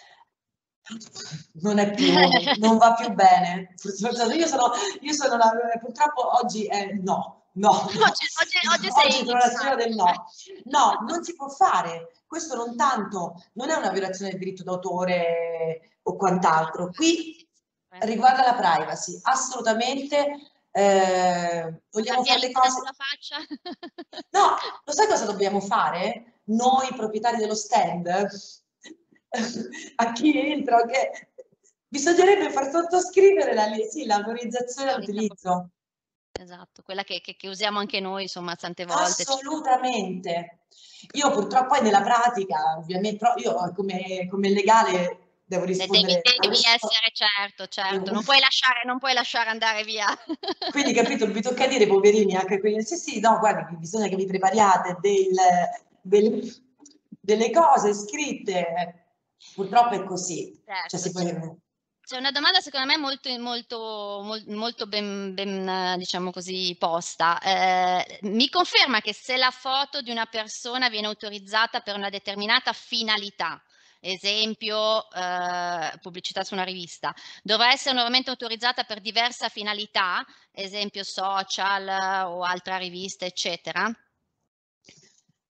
Non è più, non va più bene. Io sono, io sono la, purtroppo oggi è no, no, no. Oggi oggi oggi sei Oggi sono la signora del enigmatica. no. No, non si può fare. Questo non tanto, non è una violazione del diritto d'autore o quant'altro. Qui riguarda la privacy, assolutamente. Eh, Una vogliamo fare le piagliata cose. sulla faccia? No, lo sai cosa dobbiamo fare? Noi proprietari dello stand, a chi entra, che bisognerebbe far sottoscrivere la, sì, l'autorizzazione all'utilizzo. Esatto, quella che che che usiamo anche noi insomma tante volte. C Assolutamente. Io purtroppo poi nella pratica, ovviamente, però io come, come legale devo de devi rispondere alle devi sue. essere certo, certo, non puoi lasciare non puoi lasciare andare via. Quindi, capito, mi tocca dire, poverini, anche quelli, sì, sì, no, guardi, bisogna che vi prepariate del, del, delle cose scritte, purtroppo è così, cioè Certo, si può. c c'è una domanda secondo me molto molto mol molto ben ben diciamo così posta. Ehm, mi conferma che se la foto di una persona viene autorizzata per una determinata finalità, esempio, ehm, pubblicità su una rivista, dovrà essere nuovamente autorizzata per diversa finalità, esempio social o altra rivista, eccetera?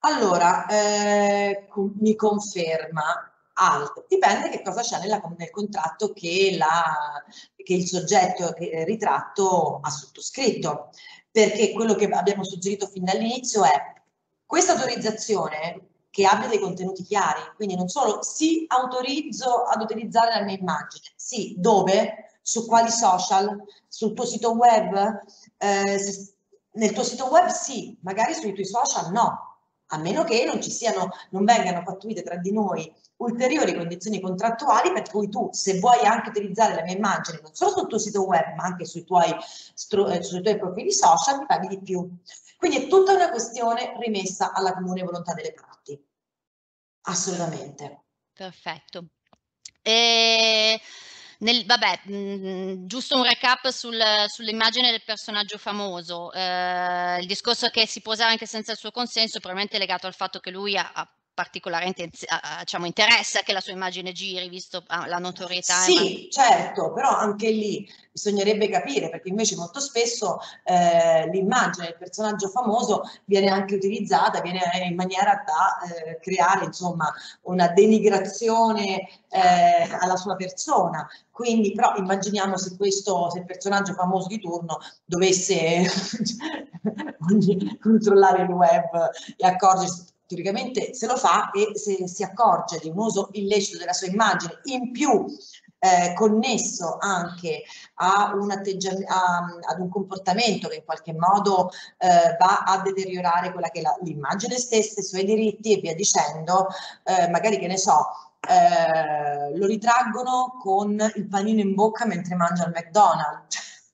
Allora, eh, mi conferma alt. Dipende che cosa c'è nella, nel contratto che, la, che il soggetto che, eh, ritratto ha sottoscritto, perché quello che abbiamo suggerito fin dall'inizio è questa autorizzazione che abbia dei contenuti chiari, quindi non solo sì, autorizzo ad utilizzare la mia immagine, sì, dove, su quali social, sul tuo sito web, eh, se, nel tuo sito web sì, magari sui tuoi social no, a meno che non ci siano, non vengano pattuite tra di noi ulteriori condizioni contrattuali per cui tu, se vuoi anche utilizzare la mia immagine non solo sul tuo sito web, ma anche sui tuoi, eh, sui tuoi profili social, mi paghi di più. Quindi è tutta una questione rimessa alla comune volontà delle parti. Assolutamente. Perfetto. E nel, vabbè, mh, giusto un recap sul, sull'immagine del personaggio famoso. Eh, il discorso che si può usare anche senza il suo consenso, probabilmente è legato al fatto che lui ha, ha particolare diciamo, interesse a che la sua immagine giri, visto ah, la notorietà. Sì, certo, però anche lì bisognerebbe capire, perché invece molto spesso eh, l'immagine del personaggio famoso viene anche utilizzata, viene in maniera da eh, creare insomma una denigrazione eh, alla sua persona. Quindi, però immaginiamo se questo, se il personaggio famoso di turno dovesse controllare il web e accorgersi teoricamente se lo fa e se si accorge di un uso illecito della sua immagine, in più eh, connesso anche a un atteggiamento, ad un comportamento che in qualche modo eh, va a deteriorare quella che è l'immagine stessa, i suoi diritti e via dicendo, eh, magari che ne so, eh, lo ritraggono con il panino in bocca mentre mangia al McDonald's.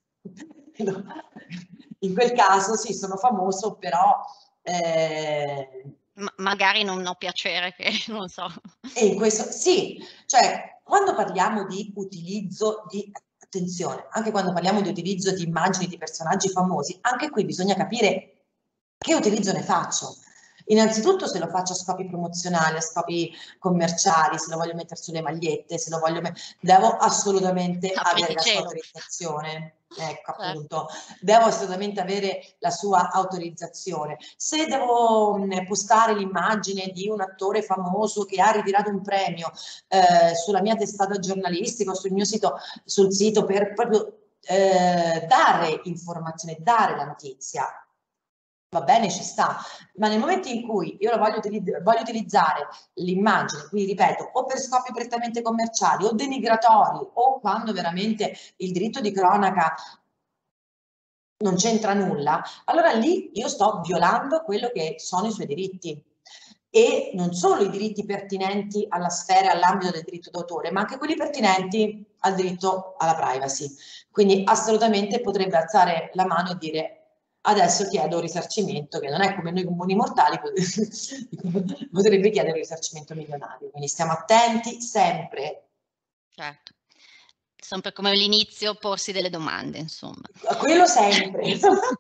In quel caso sì, sono famoso, però eh, Ma magari non ho piacere, che non so. E in questo, sì, cioè quando parliamo di utilizzo di, attenzione, anche quando parliamo di utilizzo di immagini di personaggi famosi, anche qui bisogna capire che utilizzo ne faccio. Innanzitutto se lo faccio a scopi promozionali, a scopi commerciali, se lo voglio mettere sulle magliette, se lo voglio mettere, devo assolutamente avere la sua autorizzazione. Ecco, appunto, devo assolutamente avere la sua autorizzazione. Se devo mh, postare l'immagine di un attore famoso che ha ritirato un premio eh, sulla mia testata giornalistica o sul mio sito, sul sito per proprio eh, dare informazione, dare la notizia, va bene, ci sta, ma nel momento in cui io lo voglio, utilizz- voglio utilizzare l'immagine, qui ripeto, o per scopi prettamente commerciali o denigratori o quando veramente il diritto di cronaca non c'entra nulla, allora lì io sto violando quello che sono i suoi diritti. E non solo i diritti pertinenti alla sfera e all'ambito del diritto d'autore, ma anche quelli pertinenti al diritto alla privacy. Quindi assolutamente potrebbe alzare la mano e dire adesso chiedo un risarcimento, che non è come noi comuni mortali, potrebbe chiedere un risarcimento milionario. Quindi stiamo attenti sempre. Certo. Sempre come all'inizio, porsi delle domande, insomma. Quello sempre.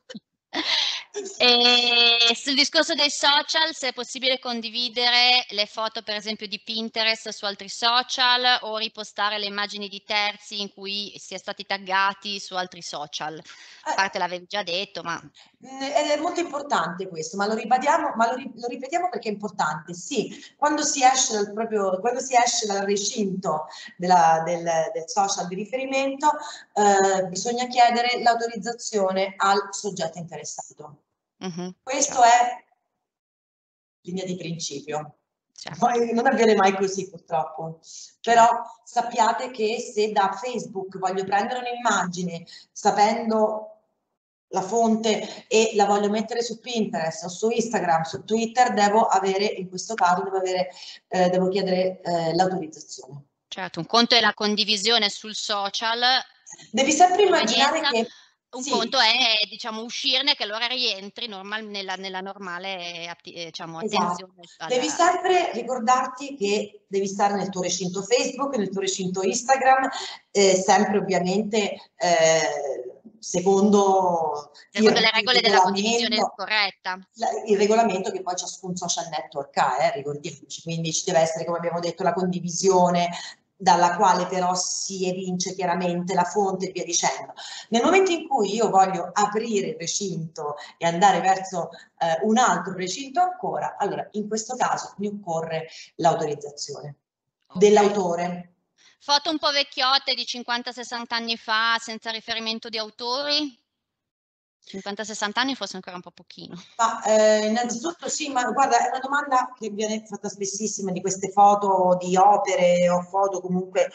E sul discorso dei social, se è possibile condividere le foto, per esempio, di Pinterest su altri social o ripostare le immagini di terzi in cui si è stati taggati su altri social. A parte l'avevi già detto, ma... Ed è molto importante questo, ma lo ribadiamo, ma lo, ri, lo ripetiamo perché è importante. Sì, quando si esce dal proprio, quando si esce dal recinto della, del, del social di riferimento, eh, bisogna chiedere l'autorizzazione al soggetto interessato. Mm-hmm, questo certo. È linea di principio. Certo. Poi non avviene mai così purtroppo, però sappiate che se da Facebook voglio prendere un'immagine sapendo la fonte e la voglio mettere su Pinterest o su Instagram, su Twitter, devo avere, in questo caso, devo, avere, eh, devo chiedere eh, l'autorizzazione. Certo, un conto è la condivisione sul social. Devi sempre immaginare che... Un sì. Conto è, diciamo, uscirne che allora rientri normal, nella, nella normale diciamo, attenzione. Esatto. Alla... Devi sempre ricordarti che devi stare nel tuo recinto Facebook, nel tuo recinto Instagram, eh, sempre ovviamente eh, secondo, secondo il, le regole della condivisione corretta. Il regolamento che poi ciascun social network ha, eh, ricordiamoci, quindi ci deve essere, come abbiamo detto, la condivisione dalla quale però si evince chiaramente la fonte e via dicendo. Nel momento in cui io voglio aprire il recinto e andare verso eh, un altro recinto ancora, allora in questo caso mi occorre l'autorizzazione Okay. dell'autore. Foto un po' vecchiotte di cinquanta sessanta anni fa, senza riferimento di autori? cinquanta sessanta anni forse ancora un po' pochino. Ma eh, innanzitutto sì, ma guarda, è una domanda che viene fatta spessissimo di queste foto di opere o foto comunque,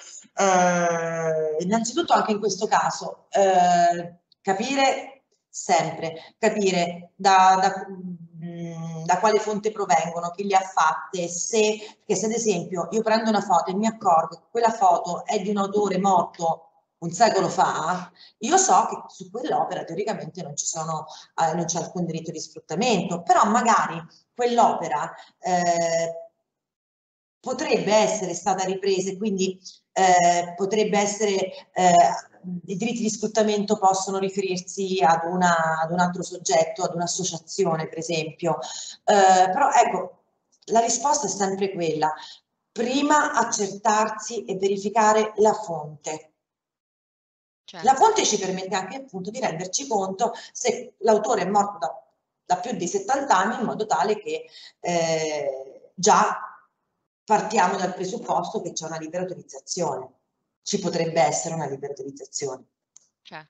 eh, innanzitutto anche in questo caso, eh, capire sempre, capire da, da, mh, da quale fonte provengono, chi le ha fatte, se, perché se ad esempio io prendo una foto e mi accorgo che quella foto è di un autore morto un secolo fa, io so che su quell'opera teoricamente non ci sono eh, non c'è alcun diritto di sfruttamento, però magari quell'opera eh, potrebbe essere stata ripresa e quindi eh, potrebbe essere, eh, i diritti di sfruttamento possono riferirsi ad, una, ad un altro soggetto, ad un'associazione per esempio, eh, però ecco, la risposta è sempre quella, prima accertarsi e verificare la fonte. Certo. La fonte ci permette anche appunto di renderci conto se l'autore è morto da, da più di settanta anni, in modo tale che eh, già partiamo dal presupposto che c'è una libera autorizzazione. Ci potrebbe essere una libera autorizzazione. Certo.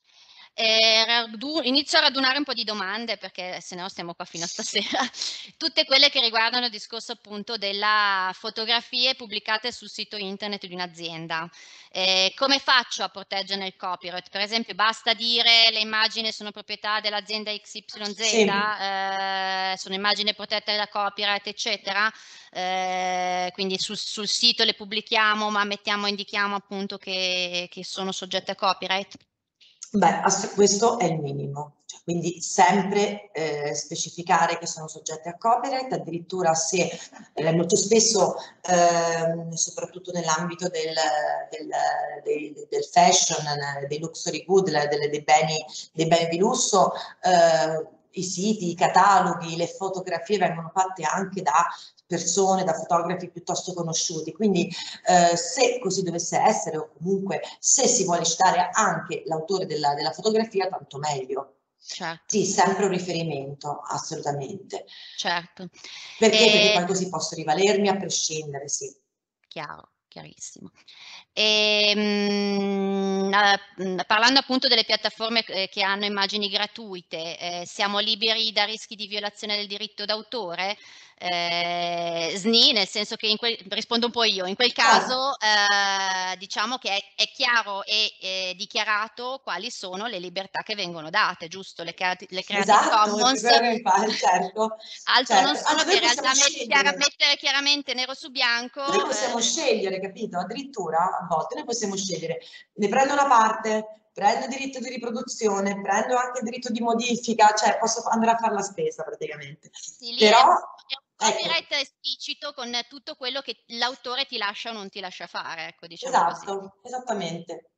E radu- inizio a radunare un po' di domande perché se no stiamo qua fino a stasera. Tutte quelle che riguardano il discorso appunto della fotografie pubblicate sul sito internet di un'azienda. Eh, come faccio a proteggere il copyright? Per esempio, basta dire le immagini sono proprietà dell'azienda X Y Z, Sì. eh, sono immagini protette da copyright, eccetera. Eh, quindi sul, sul sito le pubblichiamo, ma mettiamo, indichiamo appunto che, che sono soggette a copyright. Beh, questo è il minimo, cioè, quindi sempre eh, specificare che sono soggette a copyright, addirittura se eh, molto spesso, eh, soprattutto nell'ambito del, del, del, del fashion, dei luxury good, dei, dei, beni, dei beni di lusso, eh, i siti, i cataloghi, le fotografie vengono fatte anche da persone, da fotografi piuttosto conosciuti, quindi eh, se così dovesse essere o comunque se si vuole citare anche l'autore della, della fotografia, tanto meglio. Certo. Sì, sempre un riferimento, assolutamente. Certo. Perché? E... Perché poi così posso rivalermi a prescindere, sì. Chiaro, chiarissimo. E, mh, mh, parlando appunto delle piattaforme eh, che hanno immagini gratuite, eh, siamo liberi da rischi di violazione del diritto d'autore? Eh, S N I, nel senso che in quel, rispondo un po' io, in quel caso eh, diciamo che è, è chiaro e è dichiarato quali sono le libertà che vengono date, giusto? Le, le Creative Esatto, Commons, certo, altro non certo. sono Anzi, che in noi realtà possiamo chiara, scegliere. mettere chiaramente nero su bianco. Noi possiamo Eh, scegliere, capito? Addirittura a volte noi possiamo scegliere, ne prendo una parte, prendo il diritto di riproduzione, prendo anche il diritto di modifica, cioè posso andare a fare la spesa praticamente. Sì, lì Però, è, è un ecco, copyright esplicito con tutto quello che l'autore ti lascia o non ti lascia fare, ecco, diciamo così. esatto, esattamente.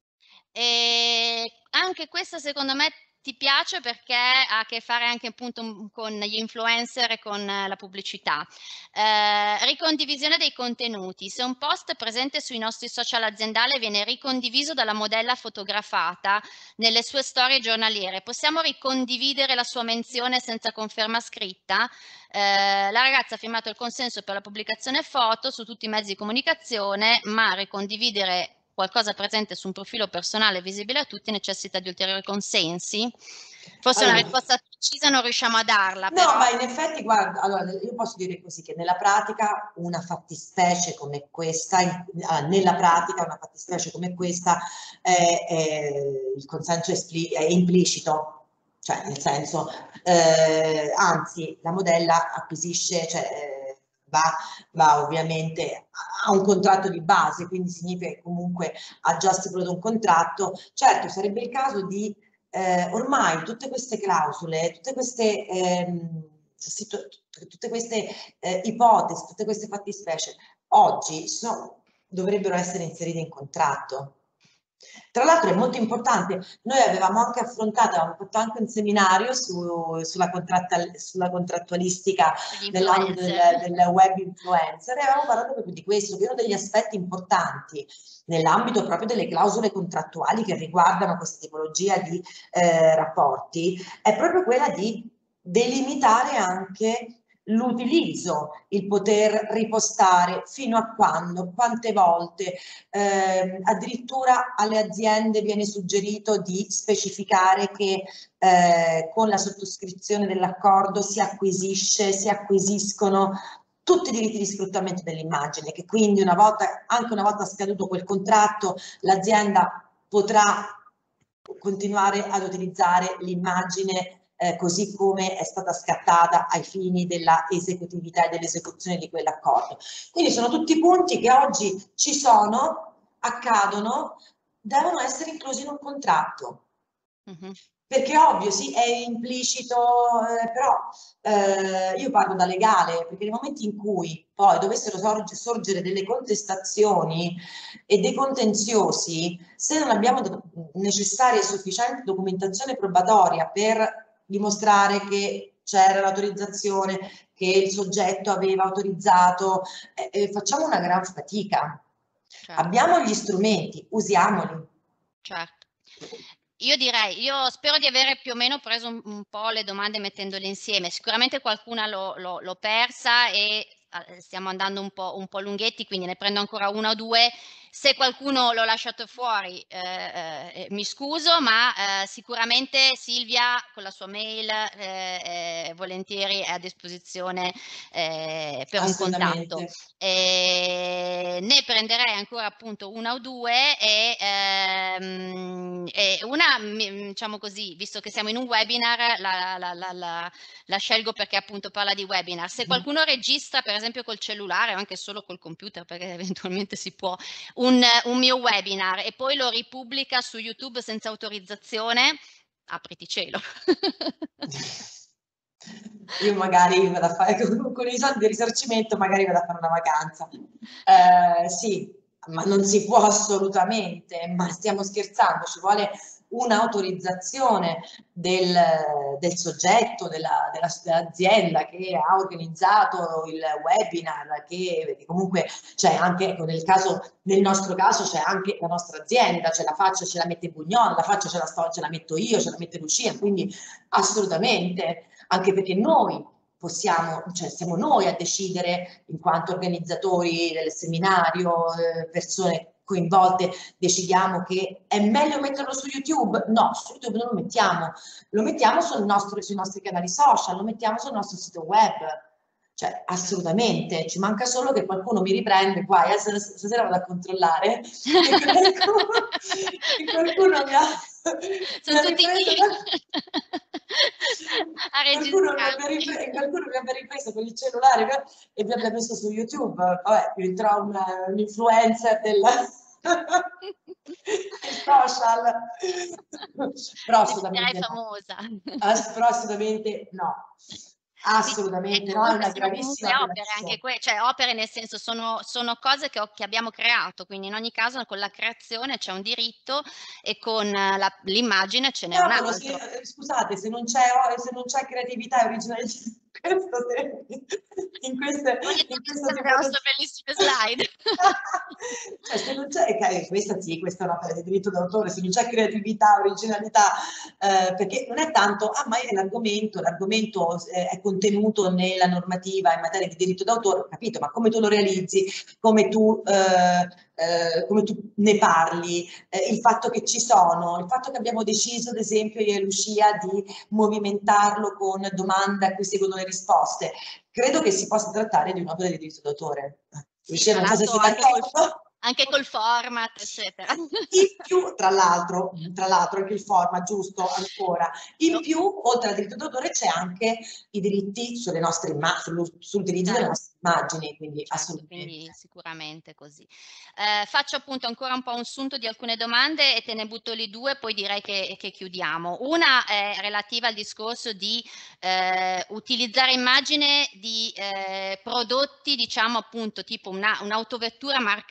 E anche questa secondo me ti piace perché ha a che fare anche appunto con gli influencer e con la pubblicità. Eh, ricondivisione dei contenuti. Se un post presente sui nostri social aziendali viene ricondiviso dalla modella fotografata nelle sue storie giornaliere, possiamo ricondividere la sua menzione senza conferma scritta? Eh, la ragazza ha firmato il consenso per la pubblicazione foto su tutti i mezzi di comunicazione, ma ricondividere qualcosa presente su un profilo personale visibile a tutti necessita di ulteriori consensi? Forse Allora, una risposta precisa non riusciamo a darla, no, però... ma in effetti, guarda, allora, io posso dire così che nella pratica una fattispecie come questa, in, ah, nella pratica una fattispecie come questa, è, è, il consenso è implicito, cioè nel senso, eh, anzi, la modella acquisisce, cioè, eh, va, va ovviamente a un contratto di base, quindi significa che comunque ha già stipulato un contratto. Certo, sarebbe il caso di eh, ormai tutte queste clausole, tutte queste, ehm, tutte queste eh, ipotesi, tutte queste fattispecie, oggi sono, dovrebbero essere inserite in contratto. Tra l'altro è molto importante, noi avevamo anche affrontato, avevamo fatto anche un seminario su, sulla, sulla contrattualistica nell'ambito del, del web influencer e avevamo parlato proprio di questo, che uno degli aspetti importanti nell'ambito proprio delle clausole contrattuali che riguardano questa tipologia di eh, rapporti è proprio quella di delimitare anche l'utilizzo, il poter ripostare, fino a quando, quante volte, eh, addirittura alle aziende viene suggerito di specificare che eh, con la sottoscrizione dell'accordo si acquisisce, si acquisiscono tutti i diritti di sfruttamento dell'immagine, che quindi una volta, anche una volta scaduto quel contratto, l'azienda potrà continuare ad utilizzare l'immagine eh, così come è stata scattata ai fini della esecutività e dell'esecuzione di quell'accordo. Quindi sono tutti punti che oggi ci sono, accadono, devono essere inclusi in un contratto. Mm-hmm. Perché ovvio, sì, è implicito, eh, però eh, io parlo da legale, perché nel momento in cui poi dovessero sorge, sorgere delle contestazioni e dei contenziosi, se non abbiamo necessaria e sufficiente documentazione probatoria per dimostrare che c'era l'autorizzazione, che il soggetto aveva autorizzato, eh, eh, facciamo una gran fatica. Certo. Abbiamo gli strumenti, usiamoli. Certo. Io direi, io spero di avere più o meno preso un, un po' le domande mettendole insieme, sicuramente qualcuna l'ho persa e stiamo andando un po', un po' lunghetti, quindi ne prendo ancora una o due. Se qualcuno l'ho lasciato fuori eh, eh, mi scuso, ma eh, sicuramente Silvia con la sua mail eh, eh, volentieri è a disposizione eh, per un contatto. E ne prenderei ancora appunto una o due e, ehm, e una, diciamo così, visto che siamo in un webinar, la, la, la, la, la scelgo perché appunto parla di webinar. Se qualcuno registra per esempio col cellulare o anche solo col computer, perché eventualmente si può, un, un mio webinar e poi lo ripubblica su YouTube senza autorizzazione, apriti cielo. Io magari vado a fare con, con i soldi di risarcimento, magari vado a fare una vacanza. Eh, sì, ma non si può assolutamente, ma stiamo scherzando, ci vuole un'autorizzazione del, del soggetto, della, della, dell'azienda che ha organizzato il webinar, che, che comunque c'è anche, ecco, nel, caso, nel nostro caso c'è anche la nostra azienda, ce la faccia, ce la mette Bugnon, la faccia ce la, sto, ce la metto io, ce la mette Lucia, quindi assolutamente, anche perché noi possiamo, cioè siamo noi a decidere in quanto organizzatori del seminario, eh, persone coinvolte, decidiamo che è meglio metterlo su YouTube? No, su YouTube non lo mettiamo, lo mettiamo sul nostro, sui nostri canali social, lo mettiamo sul nostro sito web. Cioè, assolutamente, ci manca solo che qualcuno mi riprende qua, eh, stasera vado a controllare, che qualcuno, che qualcuno mi ha, sono mi tutti ripreso, a qualcuno, mi abbia ripreso, qualcuno mi abbia ripreso con il cellulare e mi abbia messo su YouTube. Vabbè, diventerò un, un influencer del social, però assolutamente no. famosa. Però assolutamente no. Assolutamente sì, no, è una gravissima opere, anche que cioè opere nel senso sono, sono cose che, ho, che abbiamo creato, quindi in ogni caso con la creazione c'è un diritto e con l'immagine ce n'è un altro. Se, scusate, se non c'è creatività e originalità in queste in questo tipo di bellissime slide. Cioè, se non c'è, okay, questa sì, questa è un'opera di diritto d'autore, se non c'è creatività, originalità, eh, perché non è tanto, ah, ma è l'argomento, l'argomento eh, è contenuto nella normativa in materia di diritto d'autore, ho capito, ma come tu lo realizzi, come tu, eh, eh, come tu ne parli, eh, il fatto che ci sono, il fatto che abbiamo deciso, ad esempio, io e Lucia, di movimentarlo con domande a cui seguono le risposte, credo che si possa trattare di un'opera di diritto d'autore. Lucia, non so se sei d'accordo. Anche col format, eccetera. In più, tra l'altro, tra l'altro anche il format, giusto, ancora. In più, oltre al diritto d'autore, c'è anche i diritti sulle nostre immagini, sull'utilizzo delle nostre immagini, quindi certo, assolutamente. Quindi sicuramente così. Eh, faccio appunto ancora un po' un sunto di alcune domande e te ne butto lì due, poi direi che, che chiudiamo. Una è relativa al discorso di eh, utilizzare immagine di eh, prodotti, diciamo appunto tipo un'autovettura marcata,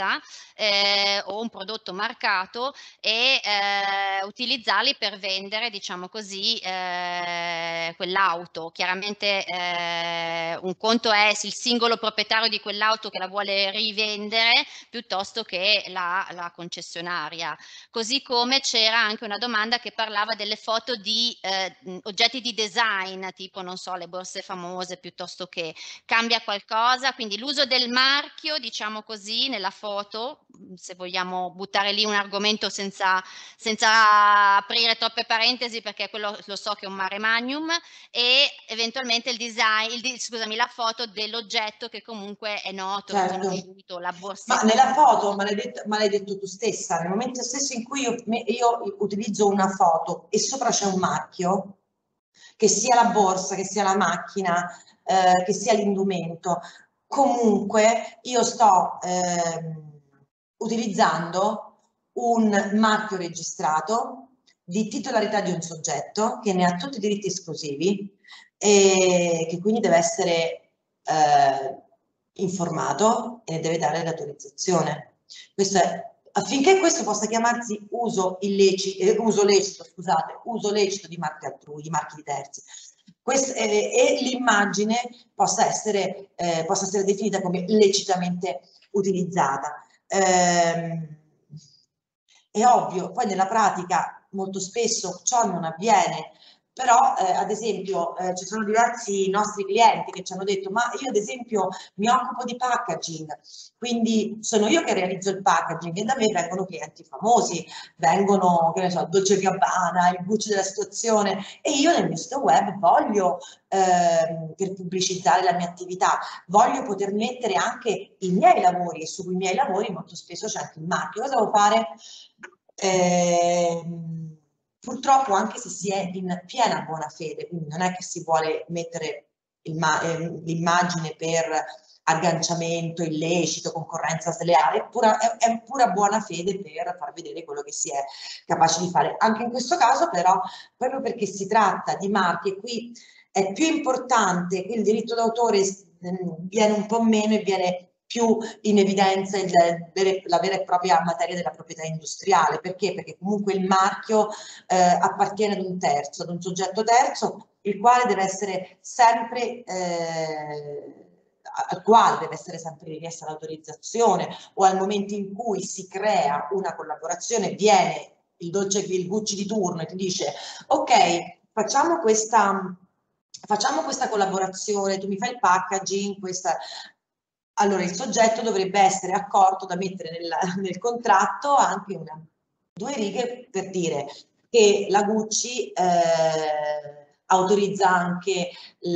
marca eh, o un prodotto marcato e eh, utilizzarli per vendere, diciamo così, eh, quell'auto. Chiaramente eh, un conto è il singolo proprietario di quell'auto che la vuole rivendere piuttosto che la, la concessionaria. Così come c'era anche una domanda che parlava delle foto di eh, oggetti di design, tipo, non so, le borse famose, piuttosto che cambia qualcosa, quindi l'uso del marchio, diciamo così, nella foto, se vogliamo buttare lì un argomento senza, senza aprire troppe parentesi, perché quello lo so che è un mare magnum, e eventualmente il design, il, scusami, la foto dell'oggetto che comunque è noto, Certo. riconosciuto, la Ma borsetta. nella foto, me l'hai detto, me l'hai detto tu stessa, nel momento stesso in cui io, io utilizzo una foto e sopra c'è un marchio, che sia la borsa, che sia la macchina, eh, che sia l'indumento, comunque io sto eh, utilizzando un marchio registrato di titolarità di un soggetto che ne ha tutti i diritti esclusivi e che quindi deve essere eh, informato e ne deve dare l'autorizzazione. Questo è affinché questo possa chiamarsi uso illecito, eh, uso lecito, scusate, uso lecito di marchi altrui, di marchi di terzi. Questo, eh, e l'immagine possa essere, eh, possa essere definita come lecitamente utilizzata. Eh, è ovvio, poi nella pratica molto spesso ciò non avviene, però eh, ad esempio eh, ci sono diversi nostri clienti che ci hanno detto ma io ad esempio mi occupo di packaging, quindi sono io che realizzo il packaging e da me vengono clienti famosi, vengono, che ne so, Dolce e Gabbana, il Gucci della situazione e io nel mio sito web voglio, eh, per pubblicizzare la mia attività, voglio poter mettere anche i miei lavori e sui miei lavori molto spesso c'è anche il marchio. Cosa devo fare? Eh, purtroppo anche se si è in piena buona fede, quindi non è che si vuole mettere l'immagine per agganciamento illecito, concorrenza sleale, è pura, è, è pura buona fede per far vedere quello che si è capaci di fare. Anche in questo caso però, proprio perché si tratta di marchi e qui è più importante, qui il diritto d'autore viene un po' meno e viene più in evidenza il, la vera e propria materia della proprietà industriale. Perché? Perché comunque il marchio eh, appartiene ad un terzo, ad un soggetto terzo, il quale deve essere sempre, eh, al quale deve essere sempre richiesta l'autorizzazione o al momento in cui si crea una collaborazione viene il dolce, il Gucci di turno e ti dice ok, facciamo questa, facciamo questa collaborazione, tu mi fai il packaging, questa... Allora il soggetto dovrebbe essere accorto da mettere nel, nel contratto anche una, due righe per dire che la Gucci eh, autorizza anche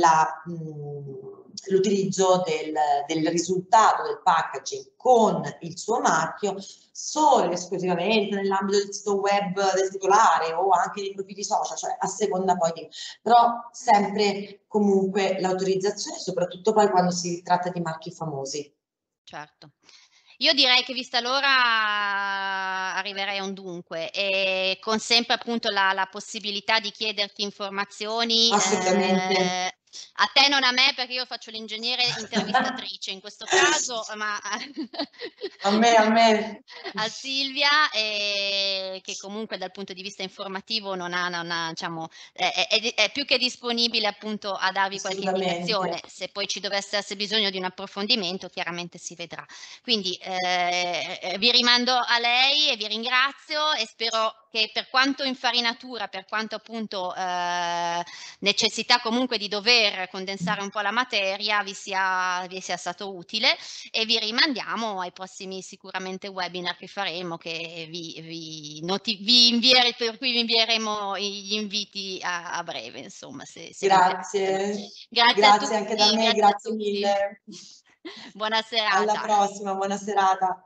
l'utilizzo del, del risultato del packaging con il suo marchio solo ed esclusivamente nell'ambito del sito web del titolare o anche dei profili social, cioè a seconda poi di... però sempre comunque l'autorizzazione, soprattutto poi quando si tratta di marchi famosi. Certo. Io direi che vista l'ora arriverei a un dunque e con sempre appunto la, la possibilità di chiederti informazioni. Assolutamente. Eh, a te non a me perché io faccio l'ingegnere intervistatrice in questo caso, ma a me, a me. a Silvia e che comunque dal punto di vista informativo non ha, non ha diciamo, è, è, è più che disponibile appunto a darvi qualche indicazione. Se poi ci dovesse essere bisogno di un approfondimento chiaramente si vedrà. Quindi eh, vi rimando a lei e vi ringrazio e spero che per quanto infarinatura, per quanto appunto eh, necessità comunque di dover condensare un po' la materia vi sia, vi sia stato utile e vi rimandiamo ai prossimi sicuramente webinar che faremo che vi, vi, noti, vi inviere, per cui vi invieremo gli inviti a, a breve insomma. Se, se grazie, grazie, grazie a anche tutti, da me, grazie, grazie mille. Buona serata. Alla prossima, buona serata.